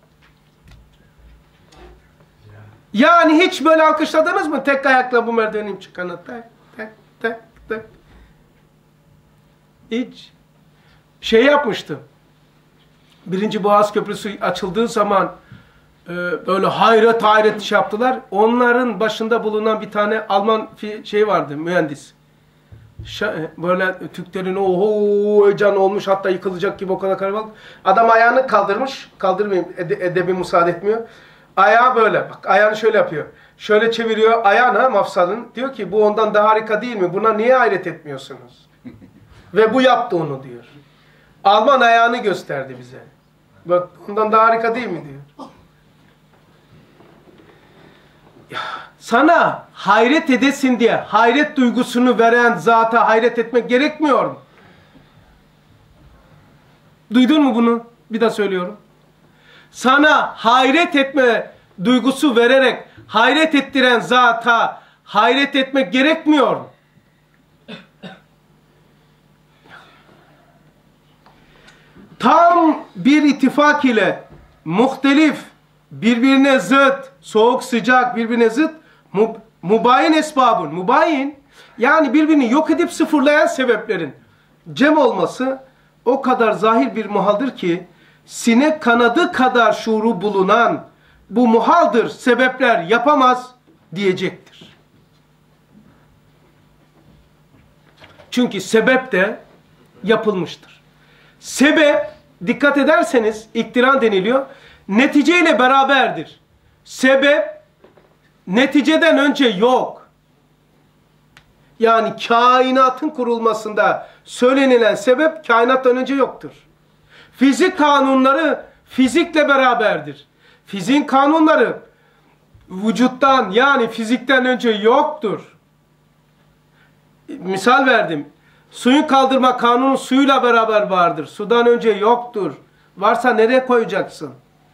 Yani hiç böyle alkışladınız mı? Tek ayakla bu merdivenim çıkanı. Tak. Hiç. Şey yapmıştım. 1. Boğaz Köprüsü açıldığı zaman böyle hayret şey yaptılar. Onların başında bulunan bir tane Alman vardı, mühendis. Böyle Türklerin heyecan olmuş, hatta yıkılacak gibi, o kadar kalabalık. Adam ayağını kaldırmış. Kaldırmayayım, edebi müsaade etmiyor. Ayağı böyle. Bak, ayağını şöyle yapıyor. Şöyle çeviriyor ayağına, mafsalın. Diyor ki bu ondan daha harika değil mi? Buna niye hayret etmiyorsunuz? Ve bu yaptı onu diyor. Alman ayağını gösterdi bize. Bak, ondan daha harika değil mi diyor. Ya, sana hayret edesin diye hayret duygusunu veren zata hayret etmek gerekmiyor mu? Duydun mu bunu? Bir daha söylüyorum. Sana hayret etme duygusu vererek hayret ettiren zata hayret etmek gerekmiyor mu? Tam bir ittifak ile muhtelif, birbirine zıt, soğuk sıcak birbirine zıt, mubayin esbabın, mubayin yani birbirini yok edip sıfırlayan sebeplerin cem olması o kadar zahir bir muhaldir ki sinek kanadı kadar şuuru bulunan bu muhaldır, sebepler yapamaz diyecektir. Çünkü sebep de yapılmıştır. Sebep, dikkat ederseniz iktiran deniliyor, neticeyle beraberdir. Sebep, neticeden önce yok. Yani kainatın kurulmasında söylenilen sebep kainattan önce yoktur. Fizik kanunları fizikle beraberdir. Fiziğin kanunları vücuttan yani fizikten önce yoktur. Misal verdim. Suyun kaldırma kanunu suyla beraber vardır. Sudan önce yoktur. Varsa nereye koyacaksın?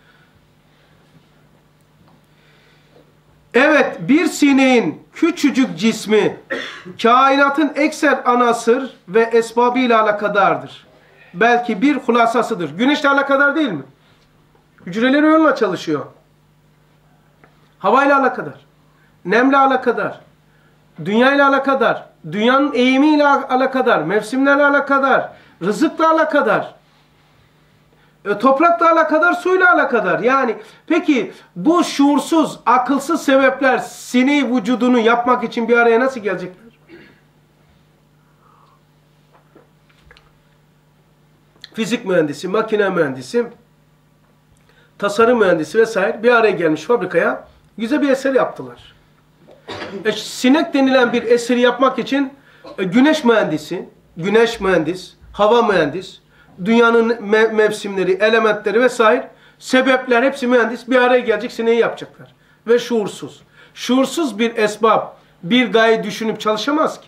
Evet, bir sineğin küçücük cismi kainatın ekser anasır ve esbabıyla alakadardır. Belki bir hulasasıdır. Güneşle alakadar değil mi? Hücreleri onunla çalışıyor. Havayla alakadar. Nemle alakadar. Dünyayla alakadar. Dünyanın eğimiyle alakadar. Mevsimlerle alakadar. Rızıkla alakadar. Toprakla alakadar, suyla alakadar. Yani peki bu şuursuz, akılsız sebepler sineği vücudunu yapmak için bir araya nasıl gelecekler? Fizik mühendisi, makine mühendisi, tasarım mühendisi vesaire bir araya gelmiş fabrikaya güzel bir eser yaptılar. Sinek denilen bir eseri yapmak için güneş mühendisi, güneş mühendis, hava mühendis, dünyanın mevsimleri, elementleri vesaire sebepler hepsi mühendis bir araya gelecek sineği yapacaklar. Ve şuursuz. Şuursuz bir esbab bir gaye düşünüp çalışamaz ki.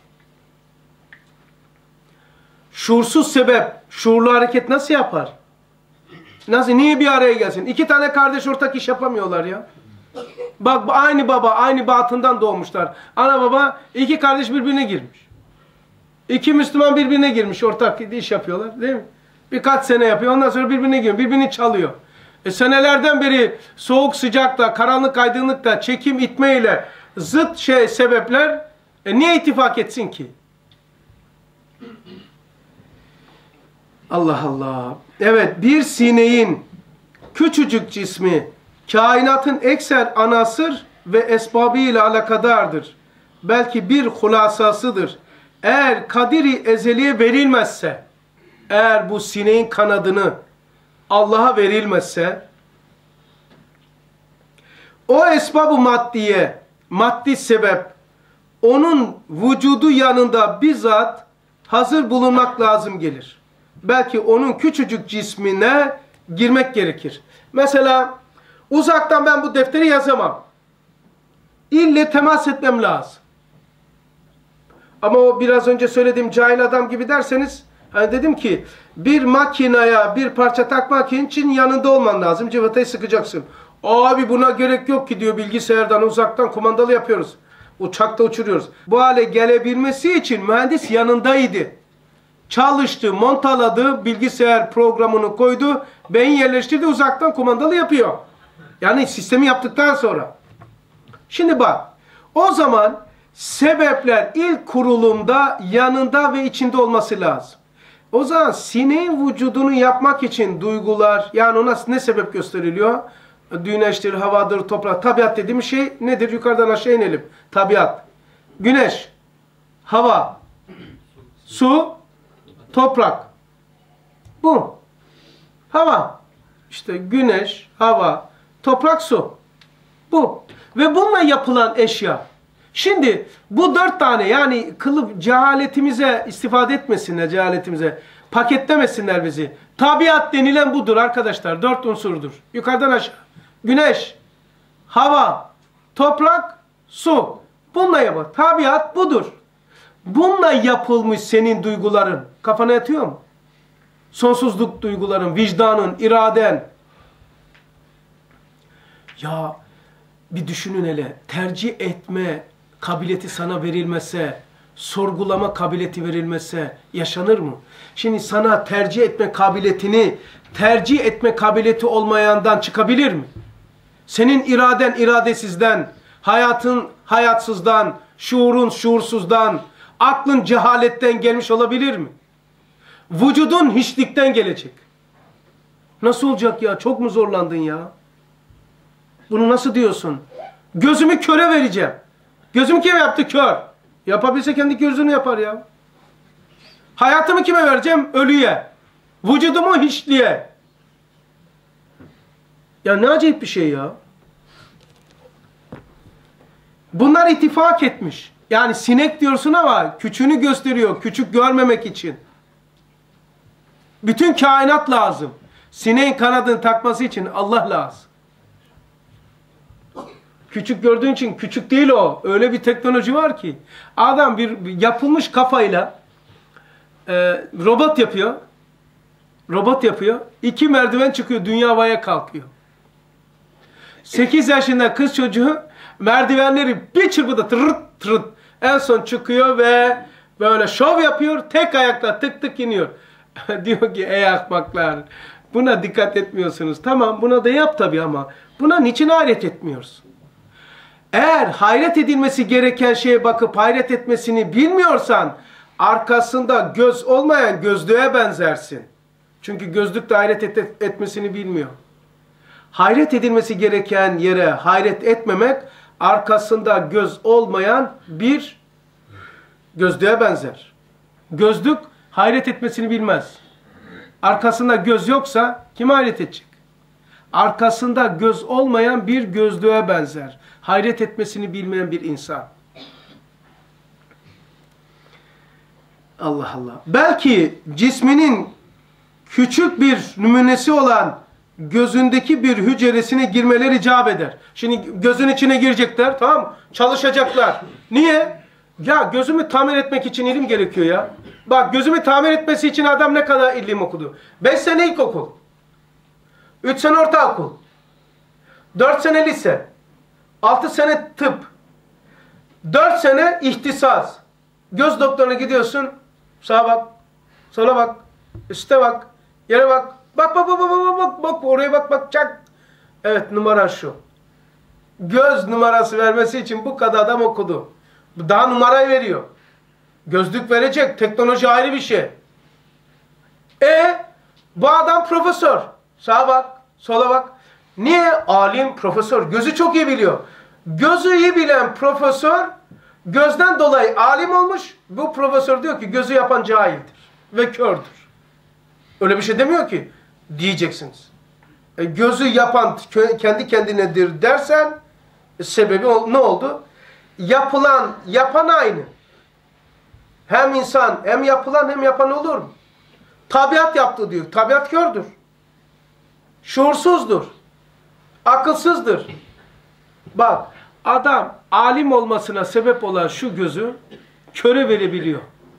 Şuursuz sebep, şuurlu hareket nasıl yapar? Nasıl, niye bir araya gelsin? İki tane kardeş ortak iş yapamıyorlar ya. Bak aynı baba, aynı batından doğmuşlar. Ana baba iki kardeş birbirine girmiş. İki Müslüman birbirine girmiş, ortak iş yapıyorlar değil mi? Birkaç sene yapıyor, ondan sonra birbirine giriyor, birbirini çalıyor. Senelerden beri soğuk sıcakta, karanlık aydınlıkta, çekim itmeyle zıt sebepler niye ittifak etsin ki? Allah Allah. Evet, bir sineğin küçücük cismi kainatın ekser anasır ve esbabıyla alakadardır. Belki bir hulasasıdır. Eğer kadiri ezeliye verilmezse, eğer bu sineğin kanadını Allah'a verilmezse, o esbab-ı maddiye, maddi sebep, onun vücudu yanında bizzat hazır bulunmak lazım gelir. Belki onun küçücük cismine girmek gerekir. Mesela uzaktan ben bu defteri yazamam. İlle temas etmem lazım. Ama o biraz önce söylediğim cahil adam gibi derseniz, hani dedim ki bir makineye bir parça takmak için yanında olman lazım. Cıvatayı sıkacaksın. Abi buna gerek yok ki diyor, bilgisayardan uzaktan kumandalı yapıyoruz. Uçakta uçuruyoruz. Bu hale gelebilmesi için mühendis yanındaydı. Çalıştı, montaladı, bilgisayar programını koydu, beyin yerleştirdi, uzaktan kumandalı yapıyor. Yani sistemi yaptıktan sonra. Şimdi bak, o zaman sebepler ilk kurulumda yanında ve içinde olması lazım. O zaman sineğin vücudunu yapmak için duygular, yani ona ne sebep gösteriliyor? Güneştir, havadır, toprak. Tabiat dediğimiz şey nedir? Yukarıdan aşağı inelim. Tabiat. Güneş, hava, su, toprak. Bu. Hava. İşte güneş, hava, toprak, su. Bu. Ve bununla yapılan eşya. Şimdi bu 4 tane, yani kılıp cehaletimize istifade etmesinler, cehaletimize paketlemesinler bizi. Tabiat denilen budur arkadaşlar. 4 unsurdur. Yukarıdan aşağı. Güneş, hava, toprak, su. Bununla yapılır. Tabiat budur. Bununla yapılmış senin duyguların. Kafana yatıyor mu? Sonsuzluk duyguların, vicdanın, iraden. Ya bir düşünün hele. Tercih etme kabiliyeti sana verilmese, sorgulama kabiliyeti verilmese yaşanır mı? Şimdi sana tercih etme kabiliyetini, tercih etme kabiliyeti olmayandan çıkabilir mi? Senin iraden iradesizden, hayatın hayatsızdan, şuurun şuursuzdan, aklın cehaletten gelmiş olabilir mi? Vücudun hiçlikten gelecek. Nasıl olacak ya? Çok mu zorlandın ya? Bunu nasıl diyorsun? Gözümü köre vereceğim. Gözümü kim yaptı? Kör. Yapabilse kendi gözünü yapar ya. Hayatımı kime vereceğim? Ölüye. Vücudumu hiçliğe. Ya ne acayip bir şey ya. Bunlar ittifak etmiş. Yani sinek diyorsun ama küçüğünü gösteriyor. Küçük görmemek için. Bütün kainat lazım. Sineğin kanadını takması için Allah lazım. Küçük gördüğün için küçük değil o. Öyle bir teknoloji var ki. Adam bir yapılmış kafayla robot yapıyor. Robot yapıyor. 2 merdiven çıkıyor. Dünya havaya kalkıyor. 8 yaşında kız çocuğu merdivenleri bir çırpıda tırırt tırırt en son çıkıyor ve böyle şov yapıyor. Tek ayakla tık tık iniyor. Diyor ki ey ahmaklar, buna dikkat etmiyorsunuz. Tamam, buna da yap tabii ama buna niçin hayret etmiyoruz? Eğer hayret edilmesi gereken şeye bakıp hayret etmesini bilmiyorsan arkasında göz olmayan gözlüğe benzersin. Çünkü gözlük de hayret etmesini bilmiyor. Hayret edilmesi gereken yere hayret etmemek arkasında göz olmayan bir gözlüğe benzer. Gözlük hayret etmesini bilmez. Arkasında göz yoksa kim hayret edecek? Arkasında göz olmayan bir gözlüğe benzer. Hayret etmesini bilmeyen bir insan. Allah Allah. Belki cisminin küçük bir nümunesi olan gözündeki bir hücresine girmeleri icap eder. Şimdi gözün içine girecekler, tamam mı? Çalışacaklar. Niye? Ya gözümü tamir etmek için ilim gerekiyor ya. Bak, gözümü tamir etmesi için adam ne kadar ilim okudu? 5 sene ilkokul. 3 sene ortaokul. 4 sene lise. 6 sene tıp. 4 sene ihtisas. Göz doktoruna gidiyorsun. Sağa bak. Sola bak. Üste bak. Yere bak. Bak bak bak bak bak bak bak oraya bak bak çak. Evet, numara şu. Göz numarası vermesi için bu kadar adam okudu. Daha numarayı veriyor. Gözlük verecek. Teknoloji ayrı bir şey. Bu adam profesör. Sağa bak, sola bak. Niye? Alim, profesör. Gözü çok iyi biliyor. Gözü iyi bilen profesör gözden dolayı alim olmuş. Bu profesör diyor ki gözü yapan cahildir ve kördür. Öyle bir şey demiyor ki. Diyeceksiniz. Gözü yapan kendi kendinedir dersen sebebi ne oldu? Yapan aynı. Hem insan hem yapılan hem yapan olur mu? Tabiat yaptı diyor. Tabiat kördür. Şuursuzdur. Akılsızdır. Bak, adam alim olmasına sebep olan şu gözü köre verebiliyor.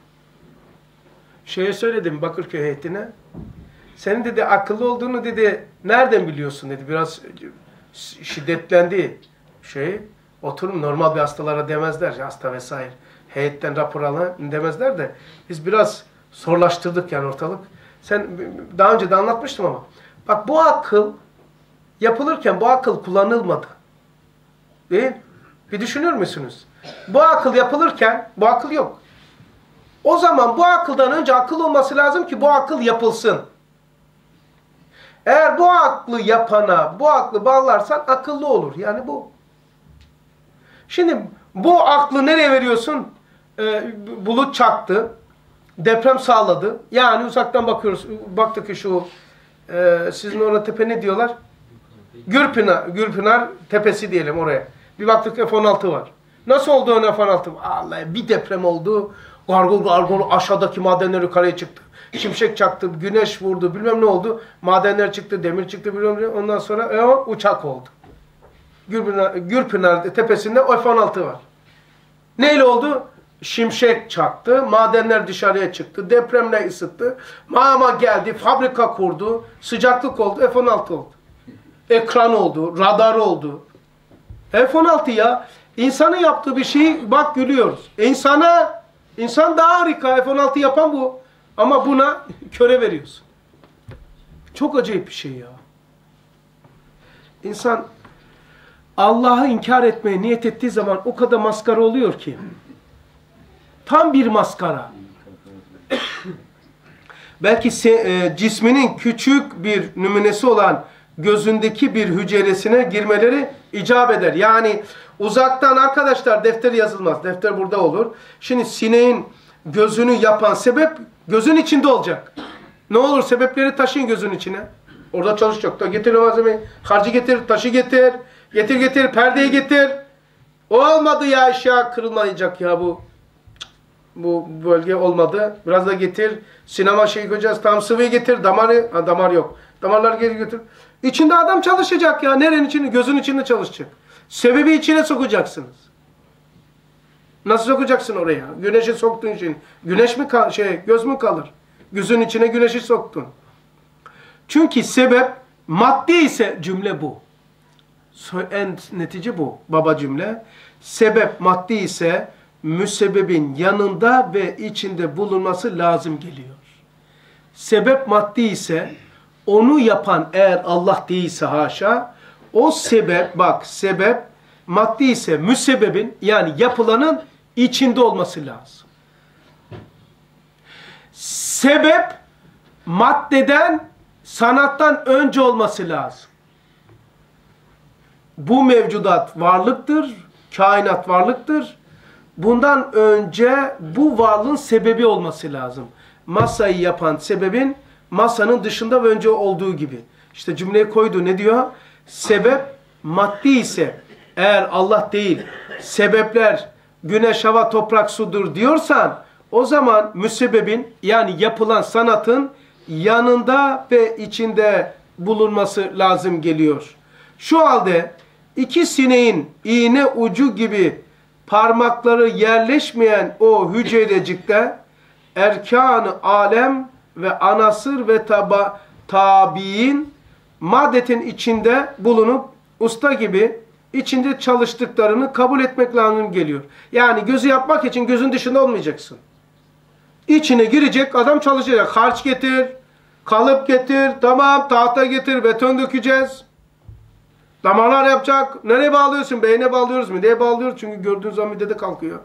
Şeye söyledim Bakırköy heyetine. Senin dedi akıllı olduğunu dedi nereden biliyorsun dedi. Biraz şiddetlendi oturum normal bir hastalara demezler. Hasta vesaire. Heyetten rapor alan demezler de biz biraz zorlaştırdık yani ortalık. Sen daha önce de anlatmıştım ama. Bak, bu akıl yapılırken bu akıl kullanılmadı. Değil? Bir düşünür müsünüz? Bu akıl yapılırken bu akıl yok. O zaman bu akıldan önce akıl olması lazım ki bu akıl yapılsın. Eğer bu aklı yapana bu aklı bağlarsan akıllı olur. Yani bu. Şimdi bu aklı nereye veriyorsun? Bulut çaktı. Deprem sağladı. Yani uzaktan bakıyoruz. Baktık ki şu sizin orada tepe ne diyorlar? Gürpınar tepesi diyelim oraya. Bir baktık F-16 var. Nasıl oldu ön F-16? Vallahi bir deprem oldu. Gargul aşağıdaki madenler yukarıya çıktı. Şimşek çaktı, güneş vurdu, bilmem ne oldu. Madenler çıktı, demir çıktı, bilmem ne. Ondan sonra uçak oldu. Gürpınar tepesinde F-16 var. Neyle oldu? Şimşek çaktı, madenler dışarıya çıktı, depremle ısıttı. Mama geldi, fabrika kurdu, sıcaklık oldu, F-16 oldu. Ekran oldu, radar oldu. F-16 ya, insanın yaptığı bir şeyi bak gülüyoruz. İnsan daha harika, F-16 yapan bu. Ama buna köre veriyorsun. Çok acayip bir şey ya. İnsan Allah'ı inkar etmeye niyet ettiği zaman o kadar maskara oluyor ki. Tam bir maskara. belki cisminin küçük bir nümunesi olan gözündeki bir hücresine girmeleri icap eder. Yani uzaktan arkadaşlar defter yazılmaz. Defter burada olur. Şimdi sineğin gözünü yapan sebep gözün içinde olacak. Ne olur sebepleri taşıyın gözün içine. Orada çalışacak. Da getir malzemeyi. Harcı getir, taşı getir. Getir, perdeyi getir. O olmadı ya, eşya kırılmayacak ya bu. Bu bölge olmadı. Biraz da getir. Sinema şeyi koyacağız. Tam sıvıyı getir. Damarı, damar yok. Damarları geri götür. İçinde adam çalışacak ya. Nerenin içinde? Gözün içinde çalışacak. Sebebi içine sokacaksınız. Nasıl sokacaksın oraya? Güneşi soktun için. Güneş mi göz mü kalır? Gözün içine güneşi soktun. Çünkü sebep maddi ise cümle bu. En netice bu. Baba cümle. Sebep maddi ise müsebbebin yanında ve içinde bulunması lazım geliyor. Sebep maddi ise onu yapan eğer Allah değilse haşa, o sebep, bak sebep maddi ise müsebbebin yani yapılanın içinde olması lazım. Sebep maddeden, sanattan önce olması lazım. Bu mevcudat varlıktır, kainat varlıktır. Bundan önce bu varlığın sebebi olması lazım. Masayı yapan sebebin masanın dışında ve önce olduğu gibi. İşte cümleyi koydu. Ne diyor? Sebep maddi ise eğer Allah değil, sebepler güneş, hava, toprak, sudur diyorsan o zaman müsebbebin yani yapılan sanatın yanında ve içinde bulunması lazım geliyor. Şu halde iki sineğin iğne ucu gibi parmakları yerleşmeyen o hücrecikte erkan-ı alem ve anasır ve tabiin maddetin içinde bulunup usta gibi içinde çalıştıklarını kabul etmek lazım geliyor. Yani gözü yapmak için gözün dışında olmayacaksın. İçine girecek adam çalışacak. Harç getir, kalıp getir, tamam tahta getir, beton dökeceğiz. Damarlar yapacak. Nereye bağlıyorsun? Beyne bağlıyoruz. Mideye bağlıyoruz. Çünkü gördüğün zaman midede kalkıyor.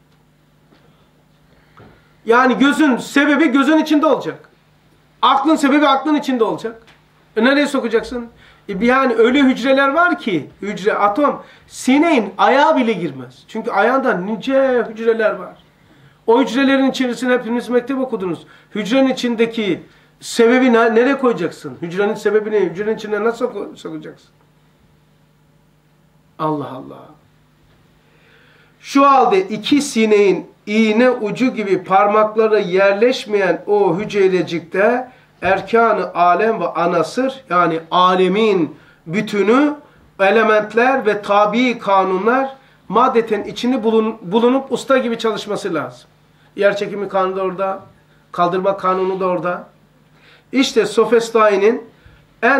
Yani gözün sebebi gözün içinde olacak. Aklın sebebi aklın içinde olacak. Nereye sokacaksın? Yani öyle hücreler var ki, hücre, atom, sineğin ayağı bile girmez. Çünkü ayağında nice hücreler var. O hücrelerin içerisine hepiniz mektep okudunuz. Hücrenin içindeki sebebi nereye koyacaksın? Hücrenin sebebini hücrenin içine nasıl sokacaksın? Allah Allah. Şu halde iki sineğin iğne ucu gibi parmakları yerleşmeyen o hücrecikte erkan-ı alem ve anasır yani alemin bütünü, elementler ve tabii kanunlar maddeten içinde bulunup usta gibi çalışması lazım. Yerçekimi kanunu da orada, kaldırma kanunu da orada. İşte Sofistai'nin en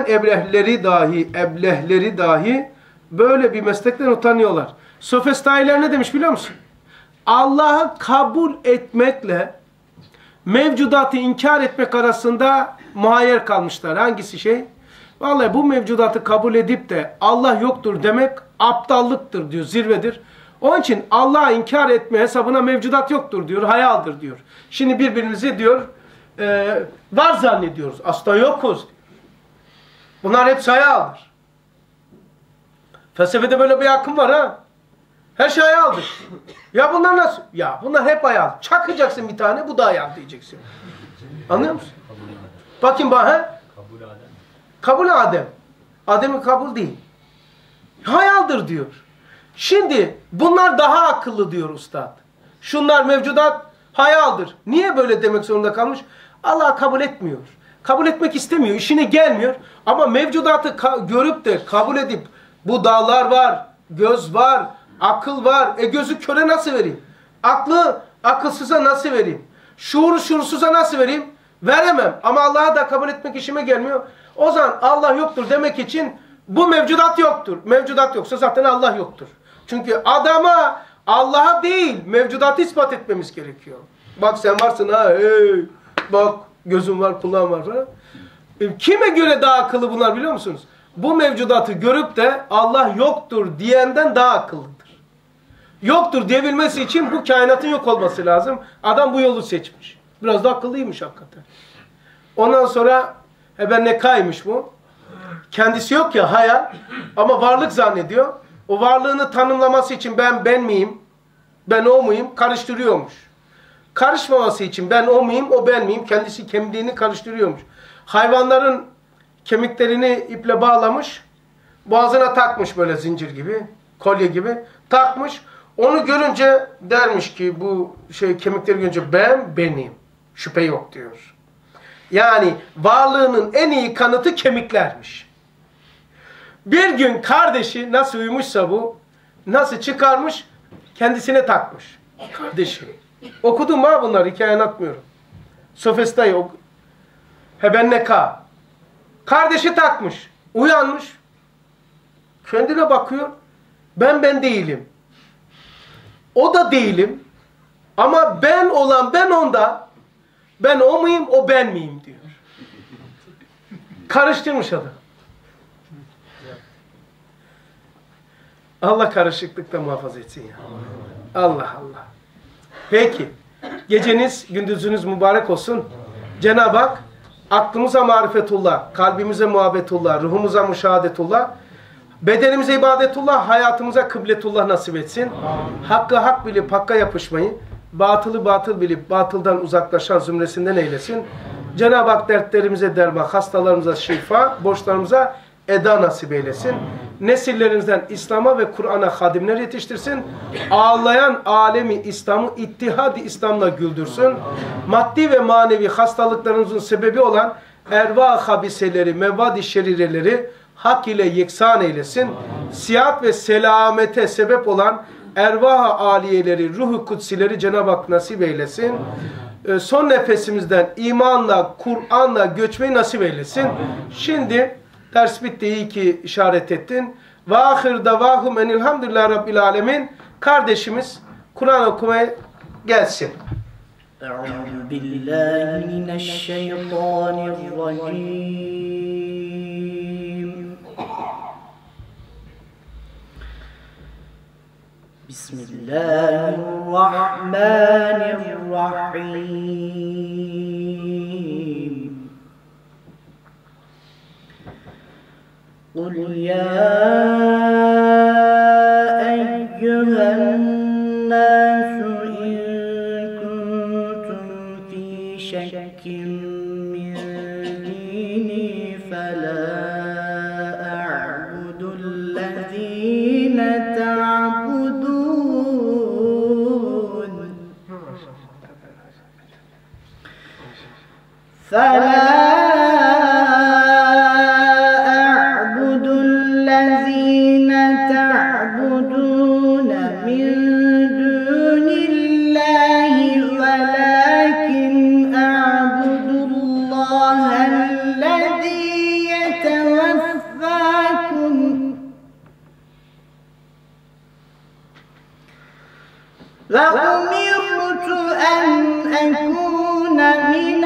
eblehleri dahi böyle bir meslekten utanıyorlar. Sofistailer ne demiş biliyor musun? Allah'ı kabul etmekle mevcudatı inkar etmek arasında muhayyer kalmışlar. Hangisi şey? Vallahi bu mevcudatı kabul edip de Allah yoktur demek aptallıktır diyor, zirvedir. Onun için Allah'ı inkar etme hesabına mevcudat yoktur diyor, hayaldir diyor. Şimdi birbirimizi diyor, var zannediyoruz. Aslında yokuz. Bunlar hepsi hayaldir. Felsefede böyle bir akım var ha. Her şey hayaldir. Ya bunlar nasıl? Ya bunlar hep hayal. Çakacaksın bir tane, bu da hayal diyeceksin. Anlıyor musun? Bakayım bana. Kabul Adem. Kabul Adem. Adem'in kabul değil. Hayaldir diyor. Şimdi bunlar daha akıllı diyor ustad. Şunlar mevcudat hayaldir. Niye böyle demek zorunda kalmış? Allah kabul etmiyor. Kabul etmek istemiyor. İşine gelmiyor. Ama mevcudatı görüp de kabul edip bu dağlar var, göz var, akıl var. Gözü köre nasıl vereyim? Aklı akılsıza nasıl vereyim? Şuuru şuursuza nasıl vereyim? Veremem. Ama Allah'ı da kabul etmek işime gelmiyor. O zaman Allah yoktur demek için bu mevcudat yoktur. Mevcudat yoksa zaten Allah yoktur. Çünkü adama Allah'a değil mevcudatı ispat etmemiz gerekiyor. Bak sen varsın ha. Hey. Bak gözün var, kulağın var falan. Kime göre daha akıllı bunlar biliyor musunuz? Bu mevcudatı görüp de Allah yoktur diyenden daha akıllıdır. Yoktur diyebilmesi için bu kainatın yok olması lazım. Adam bu yolu seçmiş. Biraz da akıllıymış hakikaten. Ondan sonra ben ne kaymış bu? Kendisi yok ya, hayal, ama varlık zannediyor. O varlığını tanımlaması için ben miyim, ben o muyum karıştırıyormuş. Karışmaması için ben o muyum, o ben miyim, kendisi kemiğini karıştırıyormuş. Hayvanların kemiklerini iple bağlamış, boğazına takmış böyle zincir gibi, kolye gibi takmış. Onu görünce dermiş ki bu kemikleri görünce benim. Şüphe yok diyor. Yani varlığının en iyi kanıtı kemiklermiş. Bir gün kardeşi nasıl uyumuşsa bu, nasıl çıkarmış, kendisine takmış. Kardeşi. Okudum mu bunlar, hikaye anlatmıyorum. Sofista'yı Hebenneka. Kardeşi takmış. Uyanmış. Kendine bakıyor. Ben değilim. O da değilim. Ama ben olan ben onda. Ben o muyum, o ben miyim diyor. Karıştırmış adam. Allah karışıklıkta muhafaza etsin ya. Allah Allah. Peki. Geceniz, gündüzünüz mübarek olsun. Cenab-ı Hak aklımıza marifetullah, kalbimize muhabbetullah, ruhumuza müşahadetullah, bedenimize ibadetullah, hayatımıza kıbletullah nasip etsin. Hakkı hak bilip hakka yapışmayı, batılı batıl bilip batıldan uzaklaşan zümresinden eylesin. Cenab-ı Hak dertlerimize derman, hastalarımıza şifa, borçlarımıza eda nasip eylesin. Nesillerinizden İslam'a ve Kur'an'a hadimler yetiştirsin. Ağlayan alemi İslam'ı ittihad-i İslam'la güldürsün. Maddi ve manevi hastalıklarınızın sebebi olan ervah habiseleri, mevvad-i şerireleri hak ile yeksan eylesin. Sihat ve selamete sebep olan ervah-ı aliyeleri, ruh-u kutsileri Cenab-ı Hak nasip eylesin. Son nefesimizden imanla, Kur'an'la göçmeyi nasip eylesin. Şimdi ders bitti, iyi ki işaret ettin. Ve ahir davahum enilhamdülillah rabbil alemin. Kardeşimiz Kur'an okumaya gelsin. Euzu billahi mineşşeytanirracim. Bismillahirrahmanirrahim. قُلْ يَا أَيُّهَا النَّاسُ إِن كُنتُمْ فِي شَكٍّ مِّن دِينِي فَلَا أَعْبُدُ الَّذِينَ تَعْبُدُونَ من دون الله ولكن أعبد الله الذي يتوفاكم وأمرت أن أكون من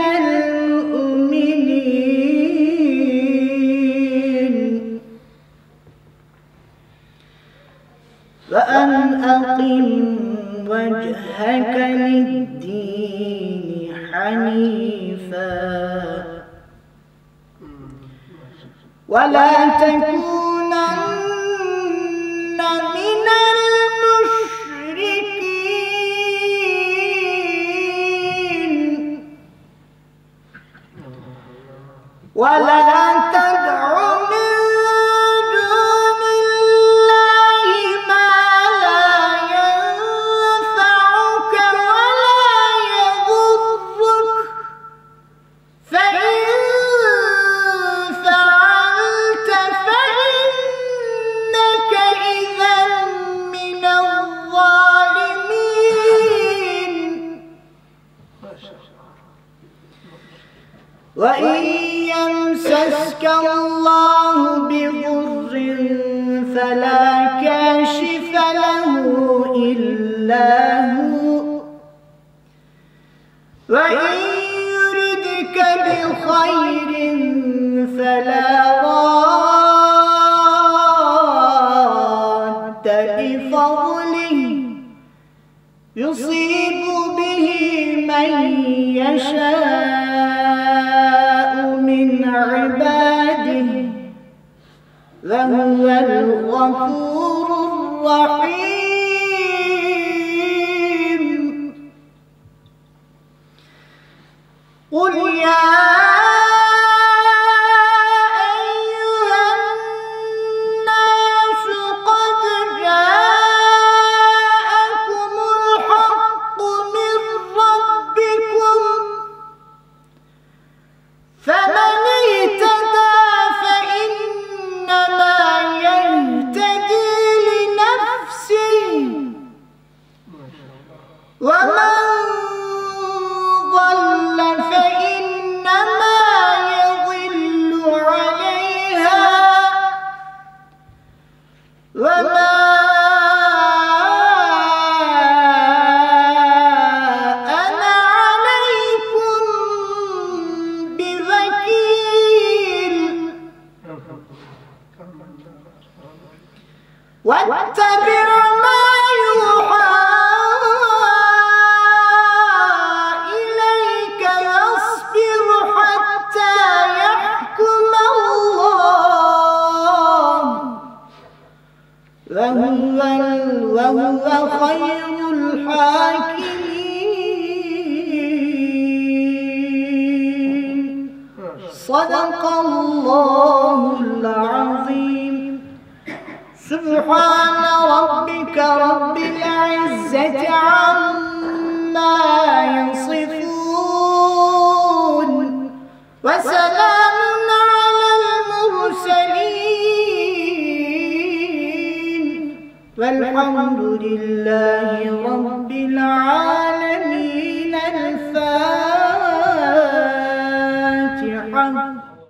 المؤمنين وأن أقم وجهك للدين حنيفا ولا تكونن من المشركين ولا تدع من دون الله ما لا ينفعك ولا يضرك فإن فعلت فإنك إذا من الظالمين وإن يمسسك الله بضر فلا كاشف له إلا هو وإن يردك بخير فلا راد لفضله يصيب به من يشاء الغفور الرحيم قل يا فمن اهتدى فإنما يهتدي لنفسه ومن ضل فإنما يضل عليها وما واتبع ما يوحى إليك واصبر حتى يحكم الله وهو خير الحاكمين صدق الله العظيم سبحان ربك رب العزة عما يصفون وسلام على المرسلين والحمد لله رب العالمين. الفاتحة.